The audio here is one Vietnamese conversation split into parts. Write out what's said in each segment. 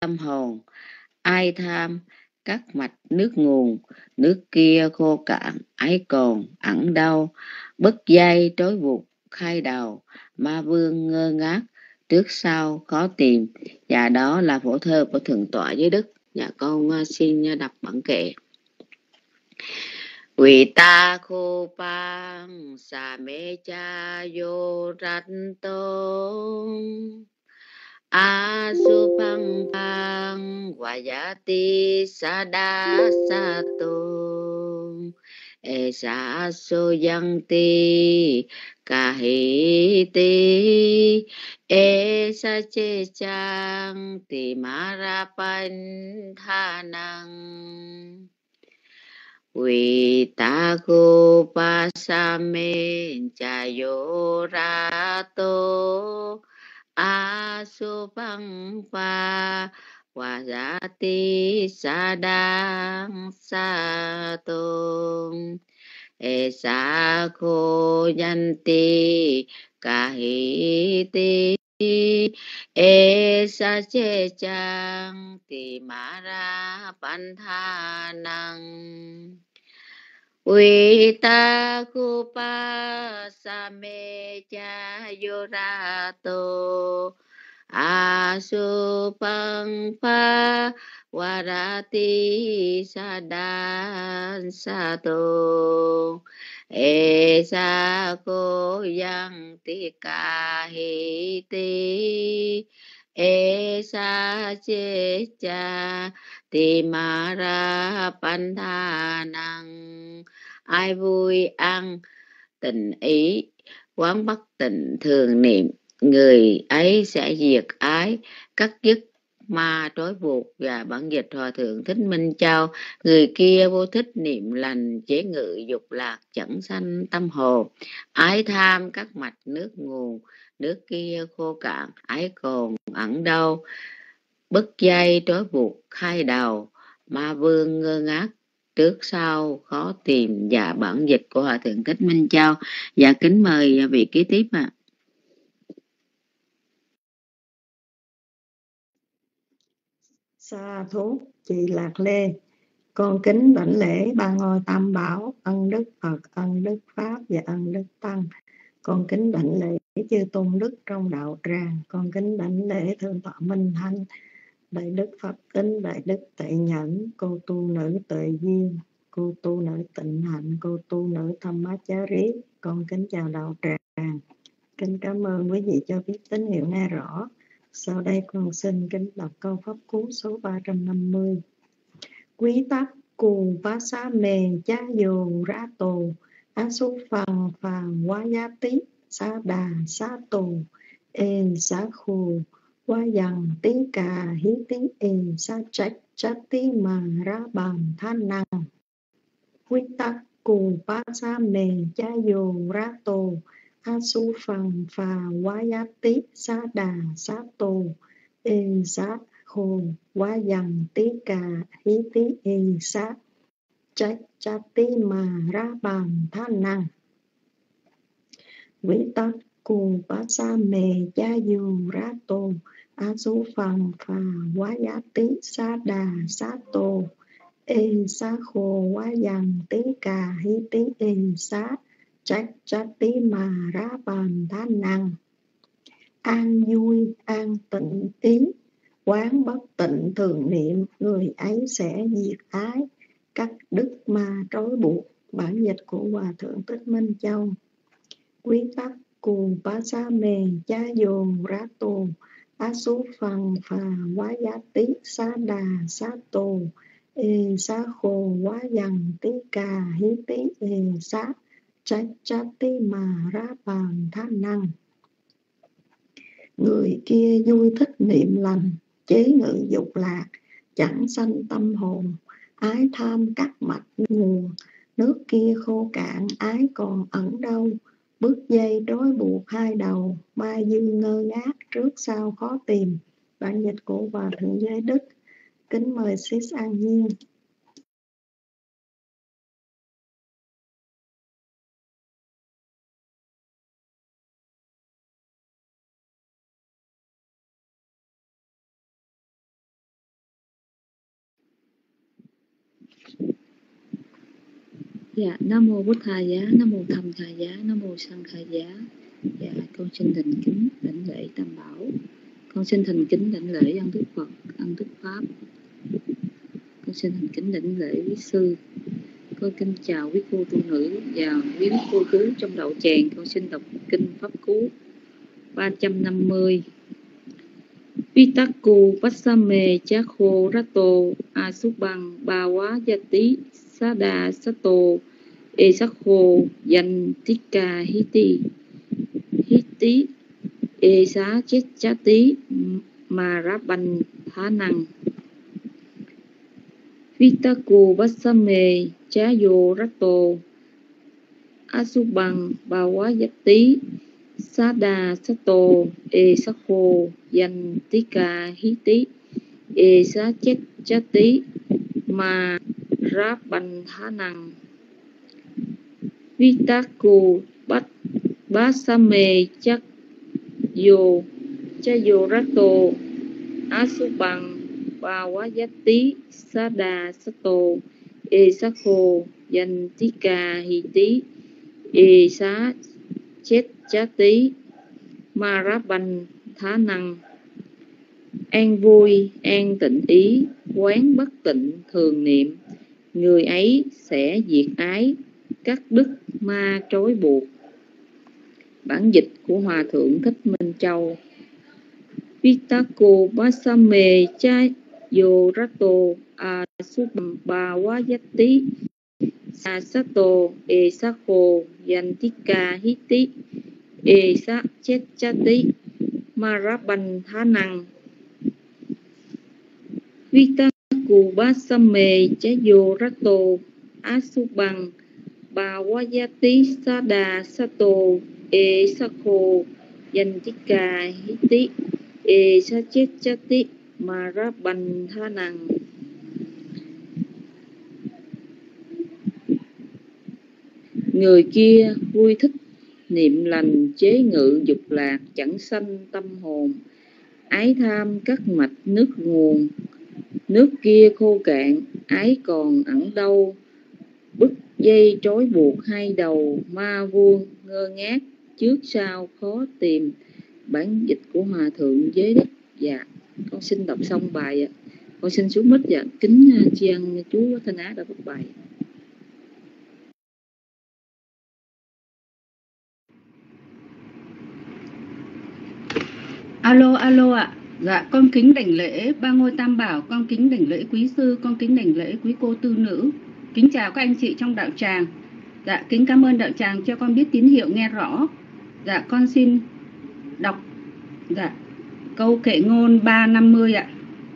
tâm hồn. Ai tham cắt mạch nước nguồn, nước kia khô cạn, ấy còn ẵn đâu. Bất dây trói buộc khai đầu, ma vương ngơ ngác, trước sau khó tìm. Và đó là phổ thơ của Thượng tọa Giới Đức. Dạ con xin đọc bản kệ. Quỳ ta khô pang sa mê cha yo rat tô a su phăng phăng vayati sada sa tô e sa so yang ti ca hi ti e sa che chang ti mara pan tha năng. Quỳ ta cô pa sa mê cha yo ra tô a su phăng pha wa za ti sa đăng sa tô e sa khô yan ti ca hi ti e sa che chang ti ma ra pan tha năng. Quỳ ta khu pa sa mê cha yo ra tô a su pang pa wa ra ti sa đan sa tô e sa cô yang ti ca hi ti e sa che cha ti ma ra pan tha năng. Ai vui ăn tình ý, quán bất tịnh thường niệm, người ấy sẽ diệt ái, cắt dứt ma trói buộc. Và bản dịch Hòa thượng Thích Minh Châu. Người kia vô thích niệm lành, chế ngự dục lạc, chẳng sanh tâm hồ. Ái tham cắt mạch nước nguồn, nước kia khô cạn, ái còn ẩn đâu. Bất dây trói buộc khai đầu, ma vương ngơ ngác, trước sau khó tìm. Và bản dịch của Hòa thượng Thích Minh Châu. Dạ kính mời vị kế tiếp ạ. Sa thú chị Lạc Lê. Con kính đảnh lễ ba ngôi tam bảo, ân đức Phật, ân đức Pháp và ân đức Tăng. Con kính đảnh lễ chư tôn đức trong đạo tràng. Con kính đảnh lễ Thượng tọa Minh Thanh, Đại đức Phật Tính, Đại đức Tệ Nhẫn, cô tu nữ Tuệ Duyên, cô tu nữ Tịnh Hạnh, cô tu nữ Thamachari. Con kính chào đạo tràng. Kính cảm ơn quý vị cho biết tín hiệu nghe rõ. Sau đây con xin kính đọc câu pháp cú số 350. Quý tắc cù bá xá mề chá dồ ra tồ á su phàng phàng quá giá tí xá đà xá tồ ê xá khù quá dằng tí cà hí tí ê xá trách chá tí mà ra bàn tha năng. Quý tắc cù bá xá mề chá dồ ra tồ á su phàng phàng quá giá tí xá đà xá tồ ê xá khô quá dằng tí cà hí tí ê xá trách chá tí mà ra bàn tha năng. Quý tắc cù bá sa mề cha dù ra tô á su phàng phà quá giá tí sa đà sa tô ê sa khô quá dằng tí cà hí tí ê xá trách chá tí mà ra bàn tha năng. An vui an tịnh ý, quán bất tịnh thường niệm, người ấy sẽ diệt ái, cắt đứt ma trói buộc. Bản dịch của Hòa thượng Thích Minh Châu. Quý tắc cù bá sa mề cha dồn ra tô á su phàng phà quá giá tí sa đà sa tô ê sa khô quá dằng tí cà hí tí ê xá trách chá tí mà ra bàn tha năng. Người kia vui thích niệm lành, chế ngự dục lạc, chẳng sanh tâm hồn. Ái tham cắt mạch nguồn, nước kia khô cạn, ái còn ẩn đâu. Bước dây trói buộc hai đầu, ma dương ngơ ngác, trước sau khó tìm. Bản dịch của Hòa thượng Giới Đức. Kính mời Sis An Nhiên. Dạ, Nam mô Bổn Thầy Giá, Nam mô Tham Thầy Giá, Nam mô Sang Thầy Giá. Dạ, con xin thành kính đảnh lễ Tam Bảo. Con xin thành kính đảnh lễ ân Đức Phật, ân Đức Pháp. Con xin thành kính đảnh lễ quý sư. Con kính chào quý cô tu nữ và quý cô chú trong đạo tràng. Con xin đọc kinh Pháp Cú 350. Vitakku Passame Chakho Rato Asubang Bawa Yati Sada Sato Esakho Yantika Hiti Hiti Esa Cheti Maraban Thanang. Vitakku Passame Chayo Rato Asubang Bawa Yati Sada Sato Esakho Yantika Hiti Esa Cheti Maraban Thanang. Vitakku Passame Chayo Rato Asubang Bawayati Sada Sato Esakho Yantika Hiti Esa Cheti Maraban Thanang. An vui, an tịnh ý, quán bất tịnh thường niệm, người ấy sẽ diệt ái, cắt đứt ma trói buộc. Bản dịch của Hòa Thượng Thích Minh Châu. Vitakku Passame Chayo Rato Asubang Bawayati Sasato Esakho Yantika Hiti Esa Cheti Maraban Thanang. Vitakku Passame Chayo Rato Asubang Bawayati Sada Sato Esakho Yantika Hiti Esa Cheti Maraban Thanang. Người kia vui thích niệm lành, chế ngự dục lạc, chẳng sanh tâm hồn. Ái tham cắt mạch nước nguồn, nước kia khô cạn, ái còn ẩn đâu. Bức dây trói buộc hai đầu, ma vuông ngơ ngác, trước sau khó tìm. Bản dịch của Hòa Thượng Giới Đức. Dạ, con xin đọc xong bài ạ. Con xin xuống mic và kính tri ân chú Thanh Á đã đọc bài. Alo ạ. Dạ, con kính đảnh lễ ba ngôi Tam Bảo, con kính đảnh lễ quý sư, con kính đảnh lễ quý cô tư nữ. Kính chào các anh chị trong đạo tràng. Dạ, kính cảm ơn đạo tràng cho con biết tín hiệu nghe rõ. Dạ, con xin đọc câu kệ ngôn 350 ạ.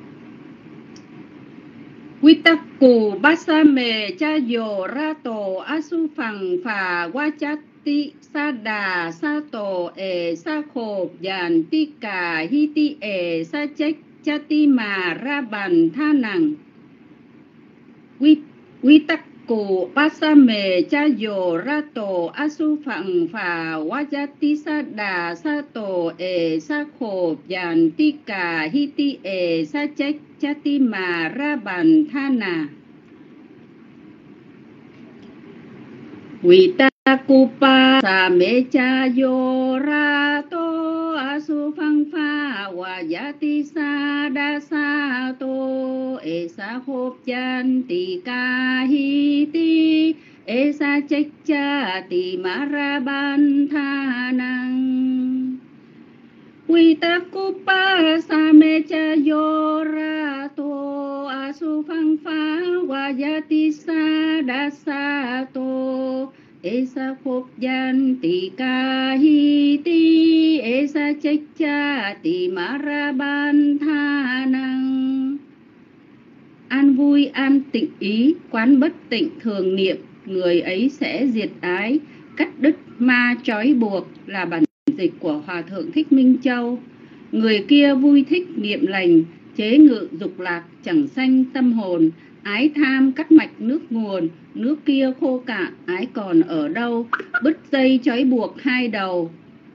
Vitakku Passame Chayo Rato Asubang Bawayati Sada Sato Esakho Yantika Hiti Esa Cheti Maraban Thanang. Vitakku Passame Chayo Rato Asubang Bawayati Sada Sato Esakho Yantika Hiti Esa Cheti Maraban Thanang. Vitakku Passame Chayo Rato Asubang Bawayati Sada Sato Esakho Yantika Hiti Esa Cheti Maraban Thanang. Vitakku Passame Chayo Rato Asubang Bawayati Sada Sato Esakho Yantika Hiti Esa Cheti Maraban Thanang. An vui, an tịnh ý, quán bất tịnh thường niệm, người ấy sẽ diệt ái, cắt đứt ma trói buộc là bản dịch của Hòa Thượng Thích Minh Châu. Người kia vui thích niệm lành, chế ngự dục lạc, chẳng sanh tâm hồn. Ái tham cắt mạch nước nguồn, nước kia khô cạn, ái còn ở đâu. Bứt dây trói buộc hai đầu,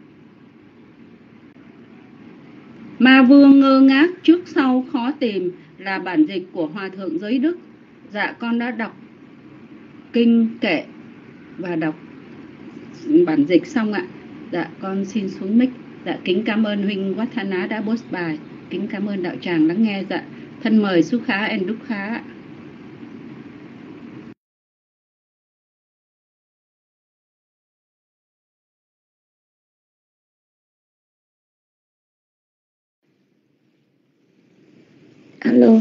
ma vương ngơ ngác, trước sau khó tìm là bản dịch của Hòa Thượng Giới Đức. Dạ, con đã đọc kinh kệ và đọc bản dịch xong ạ. Dạ con xin xuống mic. Dạ kính cảm ơn huynh Wathana đã post bài. Kính cảm ơn đạo tràng lắng nghe. Dạ thân mời Sukha and Dukha ạ. Alo.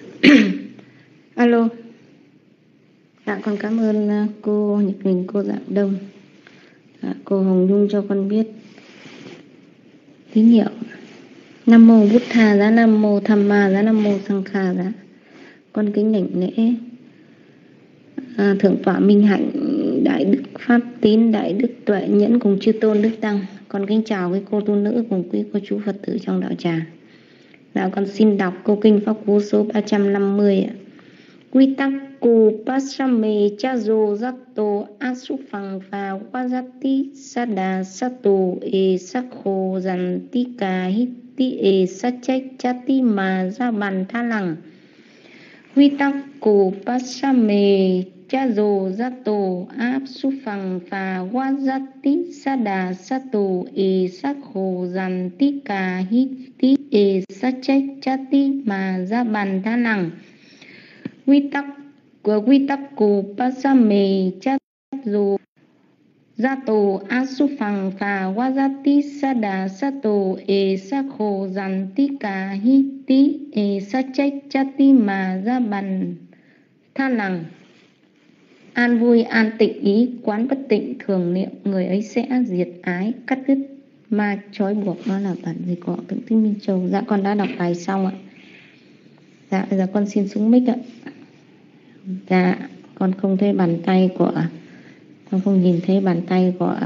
Alo. Dạ con cảm ơn cô Nhật Bình, cô Dạng Đông, cô Hồng Nhung cho con biết tín hiệu. Nam mô Bụt Tha giá, Nam mô Tham Ma giá, Nam mô Sang Kha giá. Con kính đảnh lễ Thượng tọa Minh Hạnh, Đại Đức Pháp Tín, Đại Đức Tuệ Nhẫn cùng chư tôn đức tăng. Con kính chào quý cô tu nữ cùng quý cô chú Phật tử trong đạo tràng. Dạ con xin đọc câu kinh Pháp Cú số 350 ạ. Quy tắc cù pasame chazo zato asufang và wajati sada sato e sakho jantika hiti e sachek chati ma ra bàn tha lằng. Quy tắc cù pasame chazo zato asufang và wajati sada sato e sakho jantika hiti e sachek chati ma ra bàn tha lằng. Quy tắc của pasame chat dù zato asufang và wajati sada sato e sakho jantika hiti e sachek chati mà ra bàn tha lằng. An vui an tịnh ý, quán bất tịnh thường niệm, người ấy sẽ diệt ái, cắt đứt ma trói buộc. Đó là bản dịch của Thượng Thích Minh Châu. Dạ con đã đọc bài xong ạ. Dạ bây giờ con xin xuống mic ạ. Dạ con không thấy bàn tay của, con không nhìn thấy bàn tay của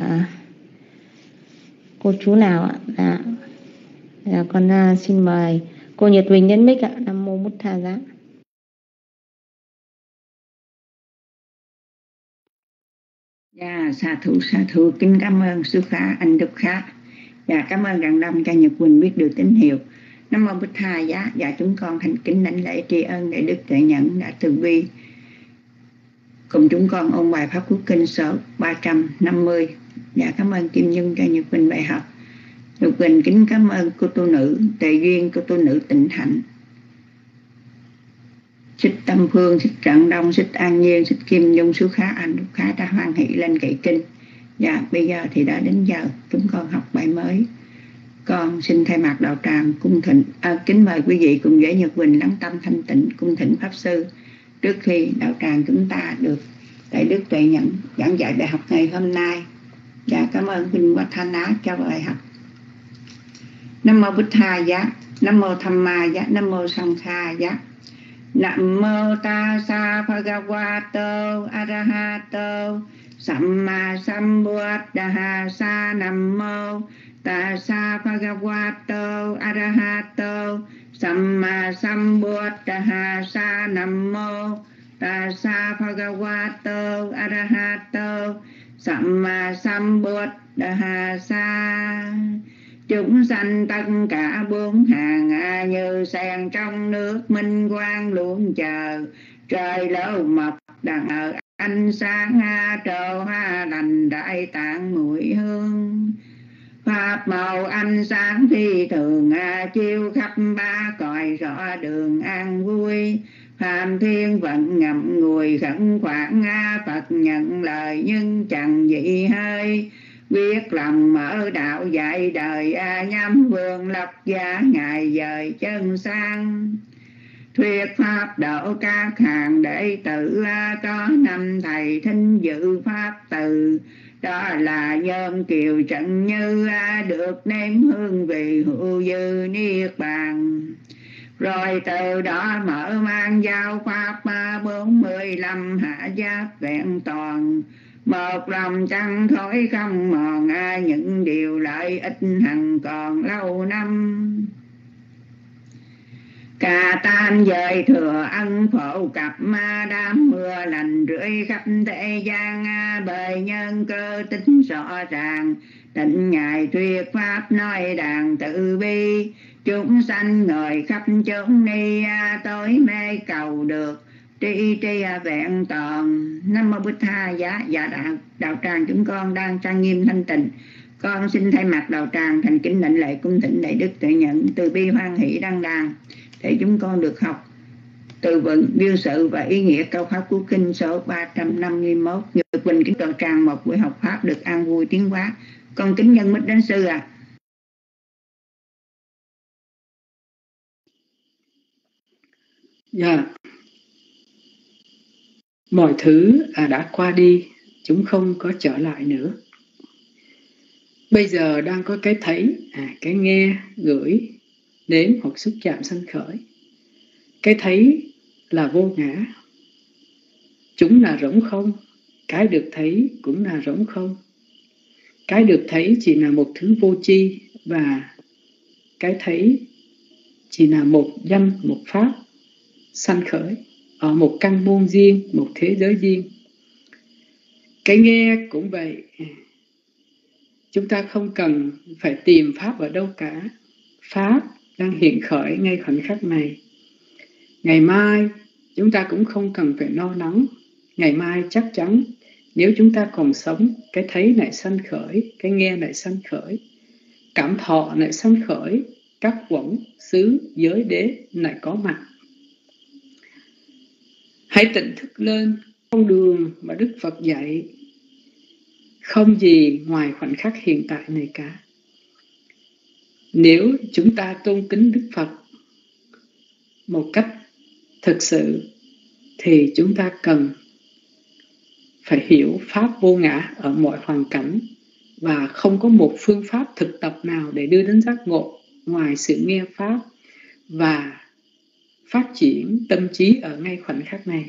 cô chú nào ạ. Dạ con xin mời cô Nhật Bình nhấn mic ạ. Nam mô Bụt Tha giá. Dạ sa thú kính cảm ơn sư khá anh Đức Khá. Dạ cảm ơn Đặng Đông cho Nhật Quỳnh biết được tín hiệu. Nam mô Bụt Tha giá. Dạ chúng con thành kính đảnh lễ tri ân Đại Đức Tuệ Nhẫn đã từ bi cùng chúng con ôn bài Pháp Cú Kinh số 350. Dạ cảm ơn Kim Nhung cho Nhật Quỳnh bài học. Nhật Quỳnh kính cảm ơn cô tu nữ Tề Duyên, cô tu nữ Tịnh Hạnh, Xích Tâm Phương, Xích Trận Đông, Xích An Nhiên, Xích Kim Nhung, Sư Khá, Anh Đức Khá đã hoan hỷ lên kệ kinh. Dạ bây giờ thì đã đến giờ chúng con học bài mới. Con xin thay mặt đạo tràng cung thỉnh kính mời quý vị cùng với Nhật Quỳnh lắng tâm thanh tịnh cung thỉnh Pháp Sư trước khi đạo tràng chúng ta được Đại Đức Tuệ Nhẫn giảng dạy bài học ngày hôm nay. Dạ cảm ơn huynh Wathana cho bài học. Nam mô Bụt Tha giá, Nam mô Tham Ma giá, Nam mô Sang Kha giá. Nam mô Tassa Bhagavato Arahato Samma Sambuddhassa. Nam mô Tassa Bhagavato Arahato Samma Sambuddhassa. Nam mô Tassa Bhagavato Arahato Samma Sambuddhassa. Chúng sanh tất cả bốn hàng như sen trong nước minh quang luôn chờ. Trời lâu mọc đằng ở ánh sáng trồ hoa lành đại tạng mùi hương. Pháp màu ánh sáng phi thường chiếu khắp ba cõi rõ đường an vui. Phạm thiên vận ngậm ngùi khẩn khoản Phật nhận lời nhưng chẳng dị hơi. Biết lòng mở đạo dạy đời nhắm vương lập giá ngài dời chân sang. Thuyết pháp độ các hàng đệ tử có năm thầy thính dự pháp từ. Đó là Nhân Kiều Trận Như được nếm hương vị hữu dư niết bàn. Rồi từ đó mở mang giao pháp 45 hạ giáp vẹn toàn. Một lòng chẳng thối không mòn những điều lợi ích hằng còn lâu năm. Cả tam giới thừa ân phổ cập đám mưa lành rưỡi khắp thế gian. Bởi nhân cơ tính rõ ràng tịnh ngài thuyết pháp nói đàn tự bi. Chúng sanh ngồi khắp chốn ni tối mê cầu được tri y tri vẹn toàn. Nam mô Bụt Tha. Dạ đạo tràng chúng con đang trang nghiêm thanh tịnh. Con xin thay mặt đạo tràng thành kính đảnh lễ cung thỉnh đại đức tuệ nhẫn từ bi hoan hỷ đăng đàn để chúng con được học từ vựng biên sự và ý nghĩa câu pháp của kinh số 351. Nhược Quỳnh kính đạo tràng một buổi học pháp được an vui tiến hóa. Con kính nhân mít đến sư ạ. Dạ. Mọi thứ đã qua đi, chúng không có trở lại nữa. Bây giờ đang có cái thấy, cái nghe, ngửi, nếm hoặc xúc chạm sanh khởi. Cái thấy là vô ngã. Chúng là rỗng không. Cái được thấy cũng là rỗng không. Cái được thấy chỉ là một thứ vô tri, và cái thấy chỉ là một danh, một pháp sanh khởi ở một căn môn riêng, một thế giới riêng. Cái nghe cũng vậy. Chúng ta không cần phải tìm pháp ở đâu cả. Pháp đang hiện khởi ngay khoảnh khắc này. Ngày mai chúng ta cũng không cần phải lo lắng. Ngày mai chắc chắn nếu chúng ta còn sống, cái thấy lại sanh khởi, cái nghe lại sanh khởi, cảm thọ lại sanh khởi, các quẩn, xứ, giới, đế lại có mặt. Hãy tỉnh thức lên. Con đường mà Đức Phật dạy không gì ngoài khoảnh khắc hiện tại này cả. Nếu chúng ta tôn kính Đức Phật một cách thực sự thì chúng ta cần phải hiểu pháp vô ngã ở mọi hoàn cảnh, và không có một phương pháp thực tập nào để đưa đến giác ngộ ngoài sự nghe pháp và phát triển tâm trí ở ngay khoảnh khắc này.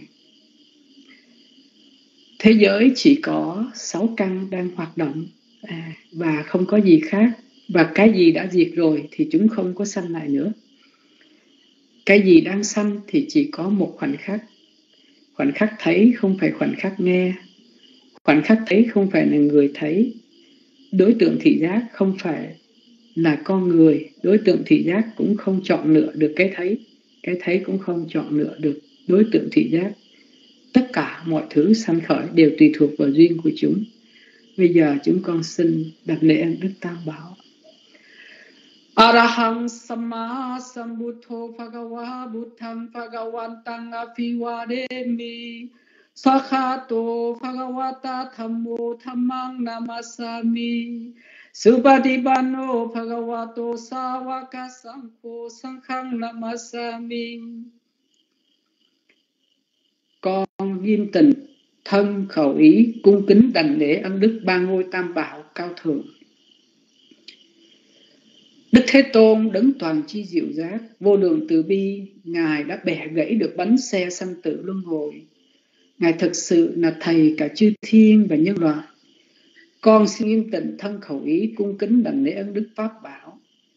Thế giới chỉ có 6 căn đang hoạt động và không có gì khác. Và cái gì đã diệt rồi thì chúng không có sanh lại nữa. Cái gì đang sanh thì chỉ có một khoảnh khắc. Khoảnh khắc thấy không phải khoảnh khắc nghe. Khoảnh khắc thấy không phải là người thấy. Đối tượng thị giác không phải là con người. Đối tượng thị giác cũng không chọn lựa được cái thấy. Cái thấy cũng không chọn lựa được đối tượng thị giác. Tất cả mọi thứ sanh khởi đều tùy thuộc vào duyên của chúng. Bây giờ chúng con xin đặt lễ ân Đức Tam Bảo. Arahang Samma Sambuddho Bhagava Buddham Bhagavantang Aภิvādēmi Sakhato Bhagavata Dhammo Dhammang Namasami Supatipanno Bhagavato Sāvaka Saṅkho Saṅghang Namasami. Con nghiêm tịnh thân khẩu ý cung kính đảnh lễ ân đức ba ngôi tam bảo cao thượng. Đức Thế Tôn đấng toàn chi diệu giác, vô lượng từ bi, Ngài đã bẻ gãy được bánh xe sanh tử luân hồi. Ngài thực sự là thầy cả chư thiên và nhân loại. Con xin nghiêm tịnh thân khẩu ý cung kính đảnh lễ ân đức Pháp Bảo.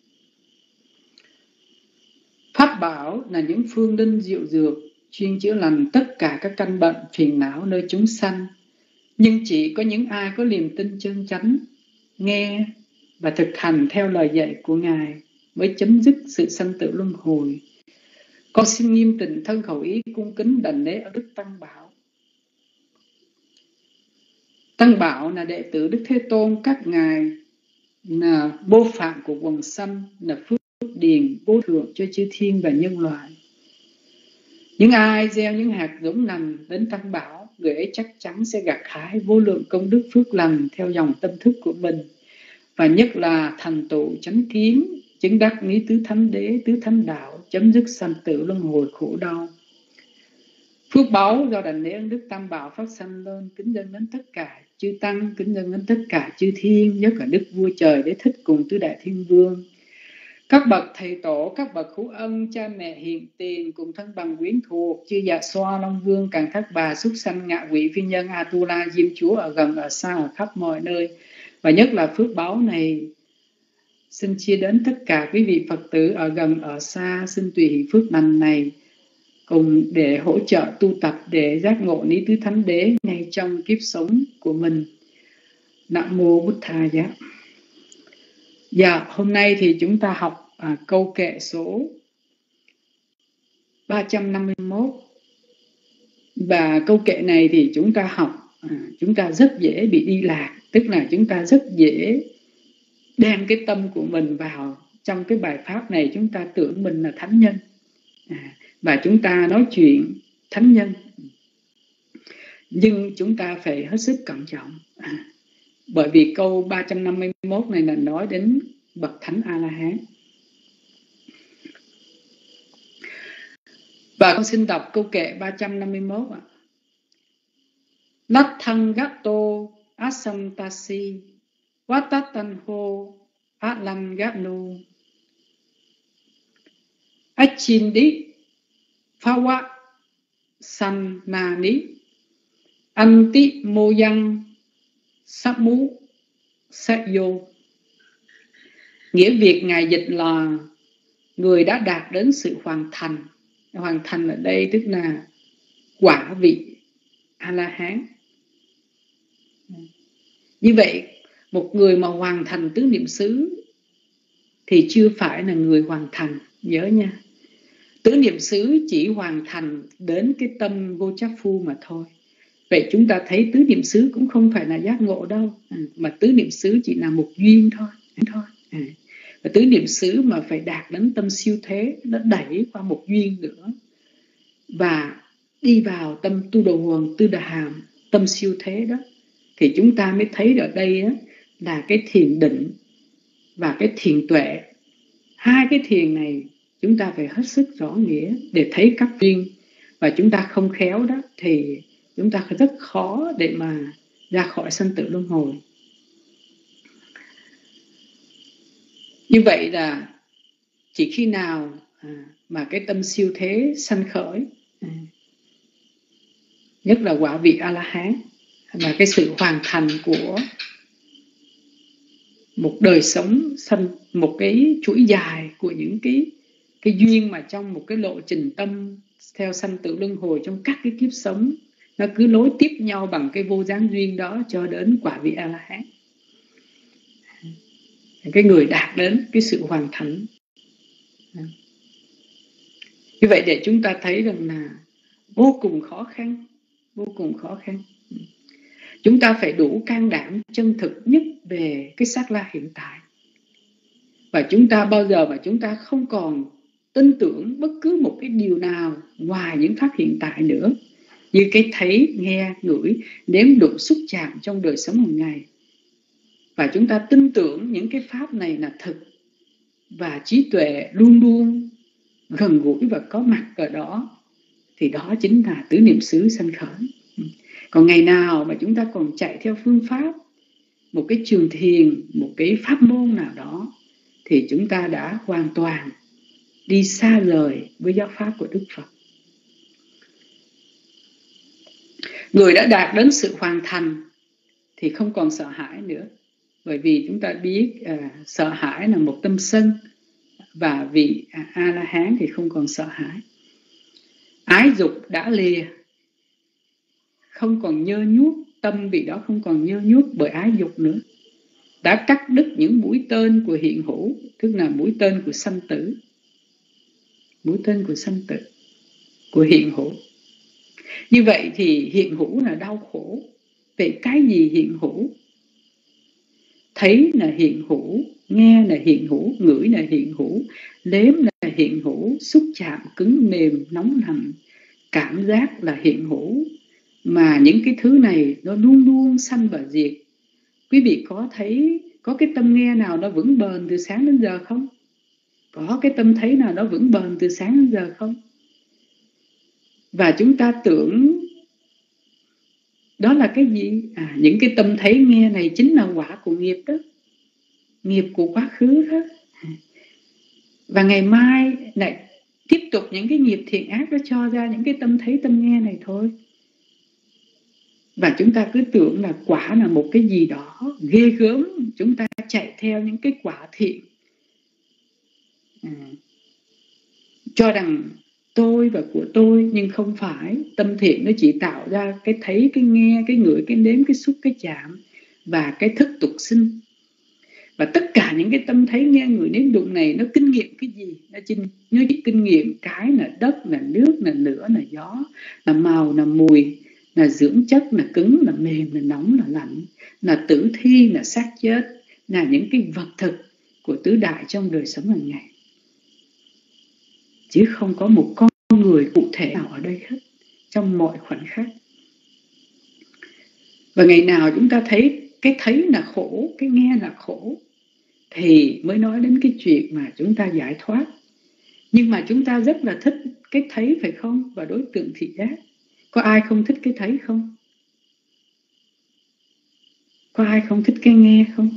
Pháp Bảo là những phương linh diệu dược chuyên chữa lành tất cả các căn bệnh phiền não nơi chúng sanh. Nhưng chỉ có những ai có niềm tin chân chánh, nghe và thực hành theo lời dạy của Ngài mới chấm dứt sự sanh tử luân hồi. Con xin nghiêm tịnh thân khẩu ý cung kính đảnh lễ ở Đức Tăng Bảo. Tăng Bảo là đệ tử Đức Thế Tôn, các ngài là bô phạm của quần sanh, là phước điền vô thượng cho chư thiên và nhân loại. Những ai gieo những hạt giống lành đến Tăng Bảo, người ấy chắc chắn sẽ gặt hái vô lượng công đức phước lành theo dòng tâm thức của mình, và nhất là thành tựu chánh kiến, chứng đắc lý tứ thánh đế, tứ thánh đạo, chấm dứt sanh tử luân hồi khổ đau. Phước báu do đảnh lễ ân đức Tam Bảo phát sanh lên, kính dâng đến tất cả chư tăng, kính dâng đến tất cả chư thiên, nhất là Đức Vua Trời Đế Thích cùng tứ đại thiên vương, các bậc thầy tổ, các bậc hữu ân, cha mẹ hiền tiền cùng thân bằng quyến thuộc, chư Dạ Xoa, Long Vương, Càn Thác Bà, súc sanh, ngạ quỷ, phi nhân, Atula, Diêm Chúa ở gần ở xa ở khắp mọi nơi. Và nhất là phước báu này xin chia đến tất cả quý vị Phật tử ở gần ở xa, xin tùy hỷ phước lành này cùng để hỗ trợ tu tập để giác ngộ lý tứ thánh đế ngay trong kiếp sống của mình. Nam mô Bụt Tha Giá. Dạ, hôm nay thì chúng ta học câu kệ số 351. Và câu kệ này thì chúng ta học, chúng ta rất dễ bị đi lạc, tức là chúng ta rất dễ đem cái tâm của mình vào trong cái bài pháp này. Chúng ta tưởng mình là thánh nhân, và chúng ta nói chuyện thánh nhân, nhưng chúng ta phải hết sức cẩn trọng, bởi vì câu 351 này là nói đến bậc thánh A-la-hán. Và con xin đọc câu kệ 351 ạ. Nathang gato asamtasi watatanho alamganu achindi phawa sannani anti moyang samu sayo. Nghĩa Việt Ngài dịch là người đã đạt đến sự hoàn thành. Hoàn thành ở đây tức là quả vị A-la-hán. Như vậy, một người mà hoàn thành tứ niệm xứ thì chưa phải là người hoàn thành. Nhớ nha, tứ niệm xứ chỉ hoàn thành đến cái tâm vô chấp phu mà thôi. Vậy chúng ta thấy tứ niệm xứ cũng không phải là giác ngộ đâu, mà tứ niệm xứ chỉ là một duyên thôi. Và tứ niệm xứ mà phải đạt đến tâm siêu thế, nó đẩy qua một duyên nữa và đi vào tâm tu đồ huồng, tư đà hàm, tâm siêu thế đó, thì chúng ta mới thấy ở đây đó, là cái thiền định và cái thiền tuệ. Hai cái thiền này chúng ta phải hết sức rõ nghĩa để thấy các duyên, và chúng ta không khéo đó thì chúng ta rất khó để mà ra khỏi sanh tử luân hồi. Như vậy là chỉ khi nào mà cái tâm siêu thế sanh khởi, nhất là quả vị A-la-hán, là cái sự hoàn thành của một đời sống sanh, một cái chuỗi dài của những cái duyên mà trong một cái lộ trình tâm theo sanh tử luân hồi trong các cái kiếp sống, nó cứ nối tiếp nhau bằng cái vô gián duyên đó cho đến quả vị A-la-hán. Cái người đạt đến cái sự hoàn thành. Như vậy để chúng ta thấy rằng là vô cùng khó khăn, vô cùng khó khăn. Chúng ta phải đủ can đảm chân thực nhất về cái xác la hiện tại. Và chúng ta bao giờ mà chúng ta không còn tin tưởng bất cứ một cái điều nào ngoài những pháp hiện tại nữa, như cái thấy, nghe, ngửi, nếm đụng, xúc chạm trong đời sống hàng ngày. Và chúng ta tin tưởng những cái pháp này là thực, và trí tuệ luôn luôn gần gũi và có mặt ở đó, thì đó chính là tứ niệm xứ sanh khởi. Còn ngày nào mà chúng ta còn chạy theo phương pháp, một cái trường thiền, một cái pháp môn nào đó, thì chúng ta đã hoàn toàn đi xa rời với giáo pháp của Đức Phật. Người đã đạt đến sự hoàn thành thì không còn sợ hãi nữa. Bởi vì chúng ta biết sợ hãi là một tâm sân, và vị A-la-hán thì không còn sợ hãi. Ái dục đã lìa, không còn nhơ nhuốc, tâm vị đó không còn nhơ nhuốc bởi ái dục nữa. Đã cắt đứt những mũi tên của hiện hữu, tức là mũi tên của sanh tử. Mũi tên của sanh tử, của hiện hữu. Như vậy thì hiện hữu là đau khổ. Vậy cái gì hiện hữu? Thấy là hiện hữu, nghe là hiện hữu, ngửi là hiện hữu, nếm là hiện hữu, xúc chạm cứng mềm nóng lạnh, cảm giác là hiện hữu. Mà những cái thứ này nó luôn luôn sanh và diệt. Quý vị có thấy có cái tâm nghe nào nó vững bền từ sáng đến giờ không? Có cái tâm thấy nào nó vững bền từ sáng đến giờ không? Và chúng ta tưởng đó là cái gì? Những cái tâm thấy nghe này chính là quả của nghiệp đó, nghiệp của quá khứ đó. Và ngày mai lại tiếp tục những cái nghiệp thiện ác đó cho ra những cái tâm thấy tâm nghe này thôi. Và chúng ta cứ tưởng là quả là một cái gì đó ghê gớm, chúng ta chạy theo những cái quả thiện, cho rằng tôi và của tôi, nhưng không phải. Tâm thiện nó chỉ tạo ra cái thấy, cái nghe, cái ngửi, cái nếm, cái xúc, cái chạm và cái thức tục sinh. Và tất cả những cái tâm thấy, nghe, ngửi, nếm, đụng này nó kinh nghiệm cái gì, nó chỉ kinh nghiệm cái là đất, là nước, là lửa, là gió, là màu, là mùi, là dưỡng chất, là cứng, là mềm, là nóng, là lạnh, là tử thi, là xác chết, là những cái vật thực của tứ đại trong đời sống hàng ngày, chứ không có một con người cụ thể nào ở đây hết trong mọi khoảnh khắc. Và ngày nào chúng ta thấy cái thấy là khổ, cái nghe là khổ, thì mới nói đến cái chuyện mà chúng ta giải thoát. Nhưng mà chúng ta rất là thích cái thấy, phải không? Và đối tượng thị giác. Có ai không thích cái thấy không? Có ai không thích cái nghe không?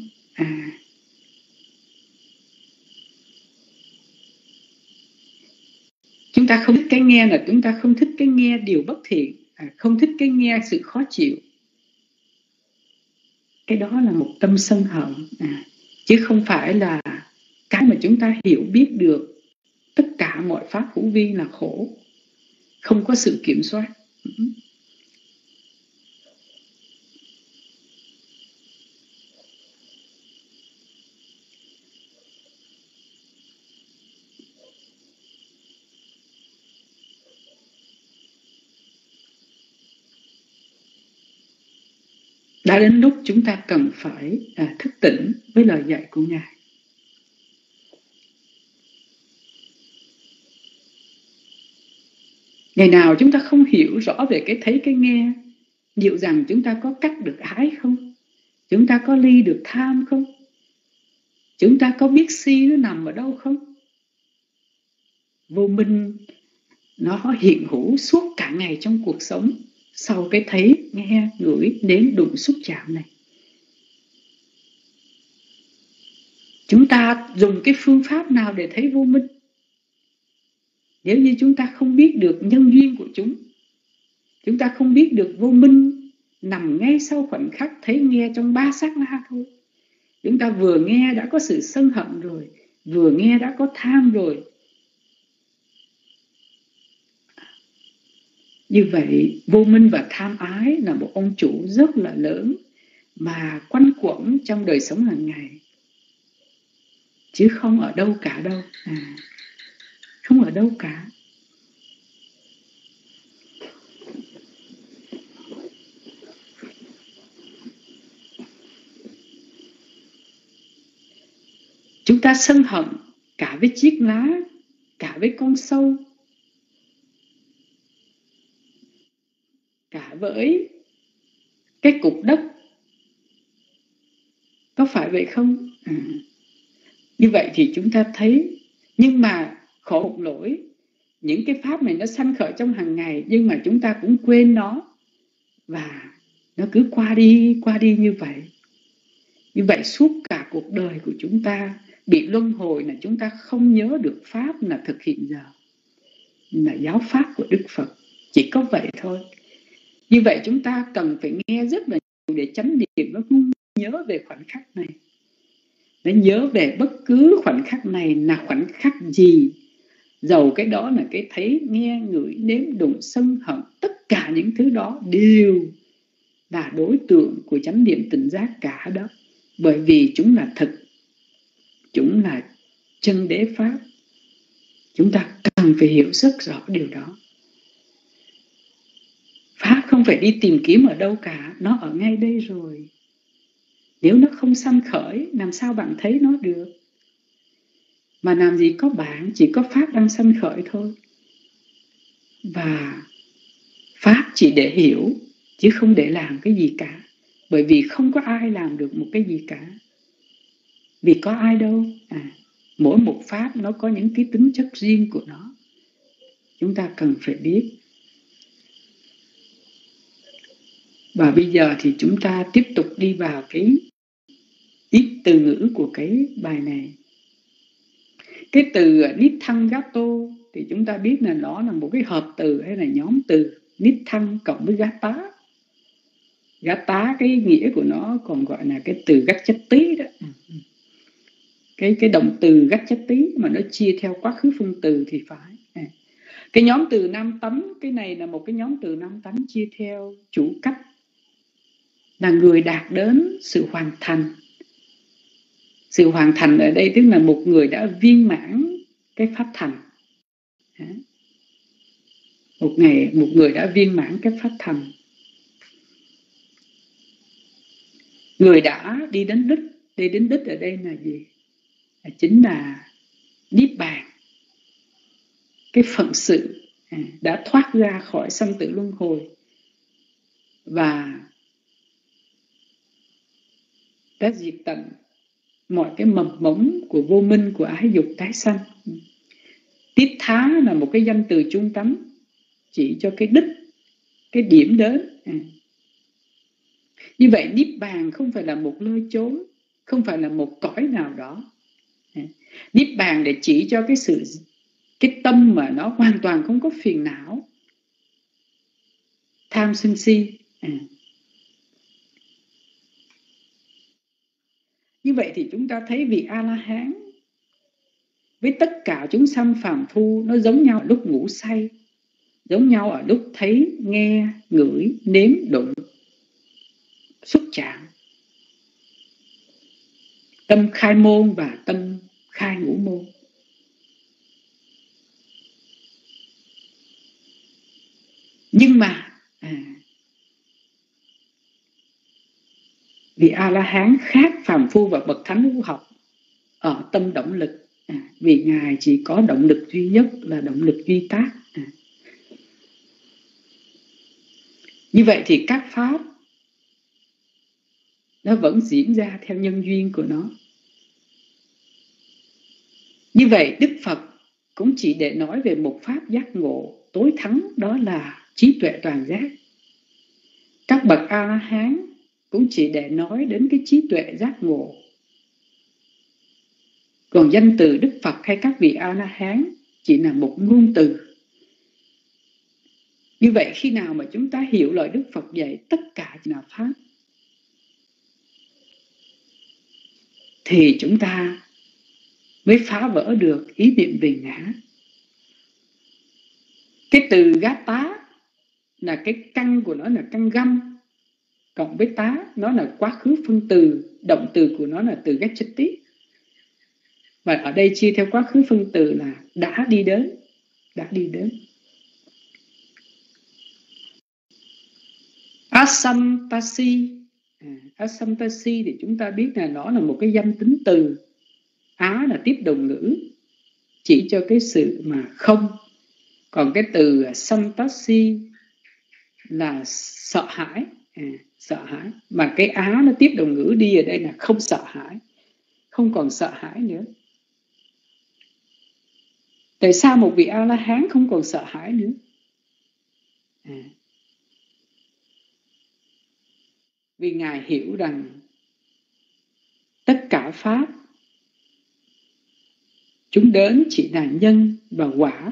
Chúng ta không thích cái nghe là chúng ta không thích cái nghe điều bất thiện, không thích cái nghe sự khó chịu. Cái đó là một tâm sân hận, chứ không phải là cái mà chúng ta hiểu biết được tất cả mọi pháp hữu vi là khổ, không có sự kiểm soát. Đã đến lúc chúng ta cần phải thức tỉnh với lời dạy của Ngài. Ngày nào chúng ta không hiểu rõ về cái thấy cái nghe, liệu rằng chúng ta có cắt được ái không? Chúng ta có ly được tham không? Chúng ta có biết si nó nằm ở đâu không? Vô minh nó hiện hữu suốt cả ngày trong cuộc sống, sau cái thấy, nghe, ngửi, nếm, đụng, xúc chạm này. Chúng ta dùng cái phương pháp nào để thấy vô minh? Nếu như chúng ta không biết được nhân duyên của chúng ta không biết được vô minh nằm ngay sau khoảnh khắc thấy nghe trong 3 sát na thôi. Chúng ta vừa nghe đã có sự sân hận rồi, vừa nghe đã có tham rồi. Như vậy, vô minh và tham ái là một ông chủ rất là lớn mà quanh quẩn trong đời sống hàng ngày, chứ không ở đâu cả đâu. Không ở đâu cả. Chúng ta sân hận cả với chiếc lá, cả với con sâu, cả với cái cục đất. Có phải vậy không? Như vậy thì chúng ta thấy, nhưng mà khổ một lỗi, những cái pháp này nó sanh khởi trong hàng ngày, nhưng mà chúng ta cũng quên nó, và nó cứ qua đi như vậy. Như vậy suốt cả cuộc đời của chúng ta bị luân hồi là chúng ta không nhớ được pháp là thực hiện giờ, là giáo pháp của Đức Phật. Chỉ có vậy thôi. Như vậy chúng ta cần phải nghe rất là nhiều để chánh niệm nó không nhớ về khoảnh khắc này. Nó nhớ về bất cứ khoảnh khắc này là khoảnh khắc gì, dầu cái đó là cái thấy, nghe, ngửi, nếm, đụng, sân hận, tất cả những thứ đó đều là đối tượng của chánh niệm tỉnh giác cả đó. Bởi vì chúng là thực, chúng là chân đế pháp. Chúng ta cần phải hiểu rất rõ điều đó. Pháp không phải đi tìm kiếm ở đâu cả, nó ở ngay đây rồi. Nếu nó không sanh khởi, làm sao bạn thấy nó được? Mà làm gì có bạn, chỉ có Pháp đang sanh khởi thôi. Và Pháp chỉ để hiểu, chứ không để làm cái gì cả. Bởi vì không có ai làm được một cái gì cả. Vì có ai đâu. Mỗi một Pháp nó có những cái tính chất riêng của nó. Chúng ta cần phải biết. Và bây giờ thì chúng ta tiếp tục đi vào cái ít từ ngữ của cái bài này. Cái từ Nithanggato thì chúng ta biết là nó là một cái hợp từ hay là nhóm từ. Nithang cộng với Gata. Gata cái nghĩa của nó còn gọi là cái từ Gacchati đó. Cái động từ Gacchati mà nó chia theo quá khứ phân từ thì phải. Cái nhóm từ nam tánh, cái này là một cái nhóm từ nam tánh chia theo chủ cách, là người đạt đến sự hoàn thành. Sự hoàn thành ở đây tức là một người đã viên mãn cái pháp thành. Một người đã viên mãn cái pháp thành, người đã đi đến đích. Đi đến đích ở đây là gì? Chính là niết bàn, cái phận sự đã thoát ra khỏi sanh tử luân hồi và đã diệt tận mọi cái mầm mống của vô minh, của ái dục tái sanh. Tiết thá là một cái danh từ trung tánh chỉ cho cái đích, cái điểm đến. Như vậy niết bàn không phải là một nơi chốn, không phải là một cõi nào đó. Niết bàn để chỉ cho cái tâm mà nó hoàn toàn không có phiền não, tham sân si. Như vậy thì chúng ta thấy vị A-la-hán với tất cả chúng sanh phàm phu nó giống nhau ở lúc ngủ say, giống nhau ở lúc thấy, nghe, ngửi, nếm, đụng, xúc chạm. Tâm khai môn và tâm khai ngũ môn. Nhưng mà vị A-la-hán khác phàm phu và bậc thánh ngũ học ở tâm động lực. Vì Ngài chỉ có động lực duy nhất là động lực duy tác. Như vậy thì các pháp nó vẫn diễn ra theo nhân duyên của nó. Như vậy Đức Phật cũng chỉ để nói về một pháp giác ngộ tối thắng, đó là trí tuệ toàn giác. Các bậc A-la-hán cũng chỉ để nói đến cái trí tuệ giác ngộ. Còn danh từ Đức Phật hay các vị A-la-hán chỉ là một ngôn từ. Như vậy khi nào mà chúng ta hiểu lời Đức Phật dạy tất cả chỉ là pháp, thì chúng ta mới phá vỡ được ý niệm về ngã. Cái từ gát tá là cái căn của nó là căn găm, cộng với tá nó là quá khứ phân từ, động từ của nó là từ gacchati. Và ở đây chia theo quá khứ phân từ là đã đi đến, đã đi đến. Asamtasi. Asamtasi thì chúng ta biết là nó là một cái danh tính từ. Á là tiếp đồng ngữ chỉ cho cái sự mà không. Còn cái từ santasi là sợ hãi. Sợ hãi. Mà cái á nó tiếp đồng ngữ đi ở đây là không sợ hãi, không còn sợ hãi nữa. Tại sao một vị A-la-hán không còn sợ hãi nữa? Vì Ngài hiểu rằng tất cả pháp chúng đến chỉ là nhân và quả.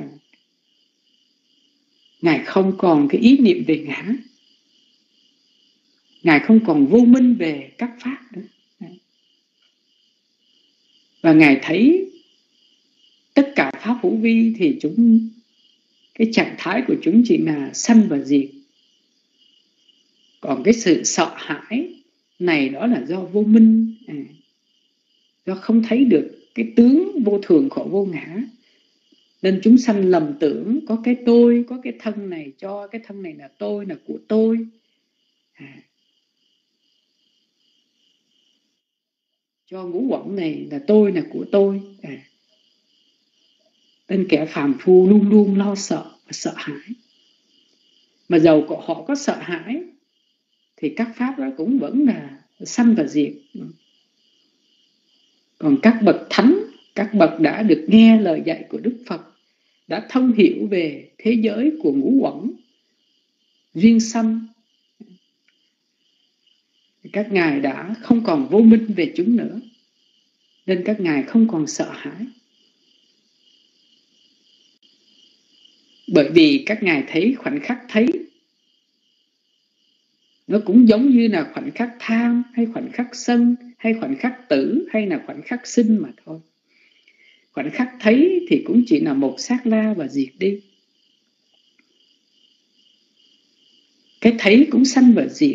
Ngài không còn cái ý niệm về ngã. Ngài không còn vô minh về các pháp nữa. Và Ngài thấy tất cả pháp hữu vi thì cái trạng thái của chúng chỉ là sanh và diệt. Còn cái sự sợ hãi này đó là do vô minh, do không thấy được cái tướng vô thường khổ vô ngã. Nên chúng sanh lầm tưởng có cái tôi, có cái thân này, cho cái thân này là tôi, là của tôi. Cho ngũ uẩn này là tôi, là của tôi. Nên kẻ phàm phu luôn luôn lo sợ và sợ hãi. Mà dầu họ có sợ hãi thì các pháp đó cũng vẫn là sanh và diệt. Còn các bậc thánh, các bậc đã được nghe lời dạy của Đức Phật, đã thông hiểu về thế giới của ngũ uẩn, duyên sanh, các ngài đã không còn vô minh về chúng nữa. Nên các ngài không còn sợ hãi. Bởi vì các ngài thấy khoảnh khắc thấy nó cũng giống như là khoảnh khắc tham, hay khoảnh khắc sân, hay khoảnh khắc tử, hay là khoảnh khắc sinh mà thôi. Khoảnh khắc thấy thì cũng chỉ là một sát na và diệt đi. Cái thấy cũng sanh và diệt.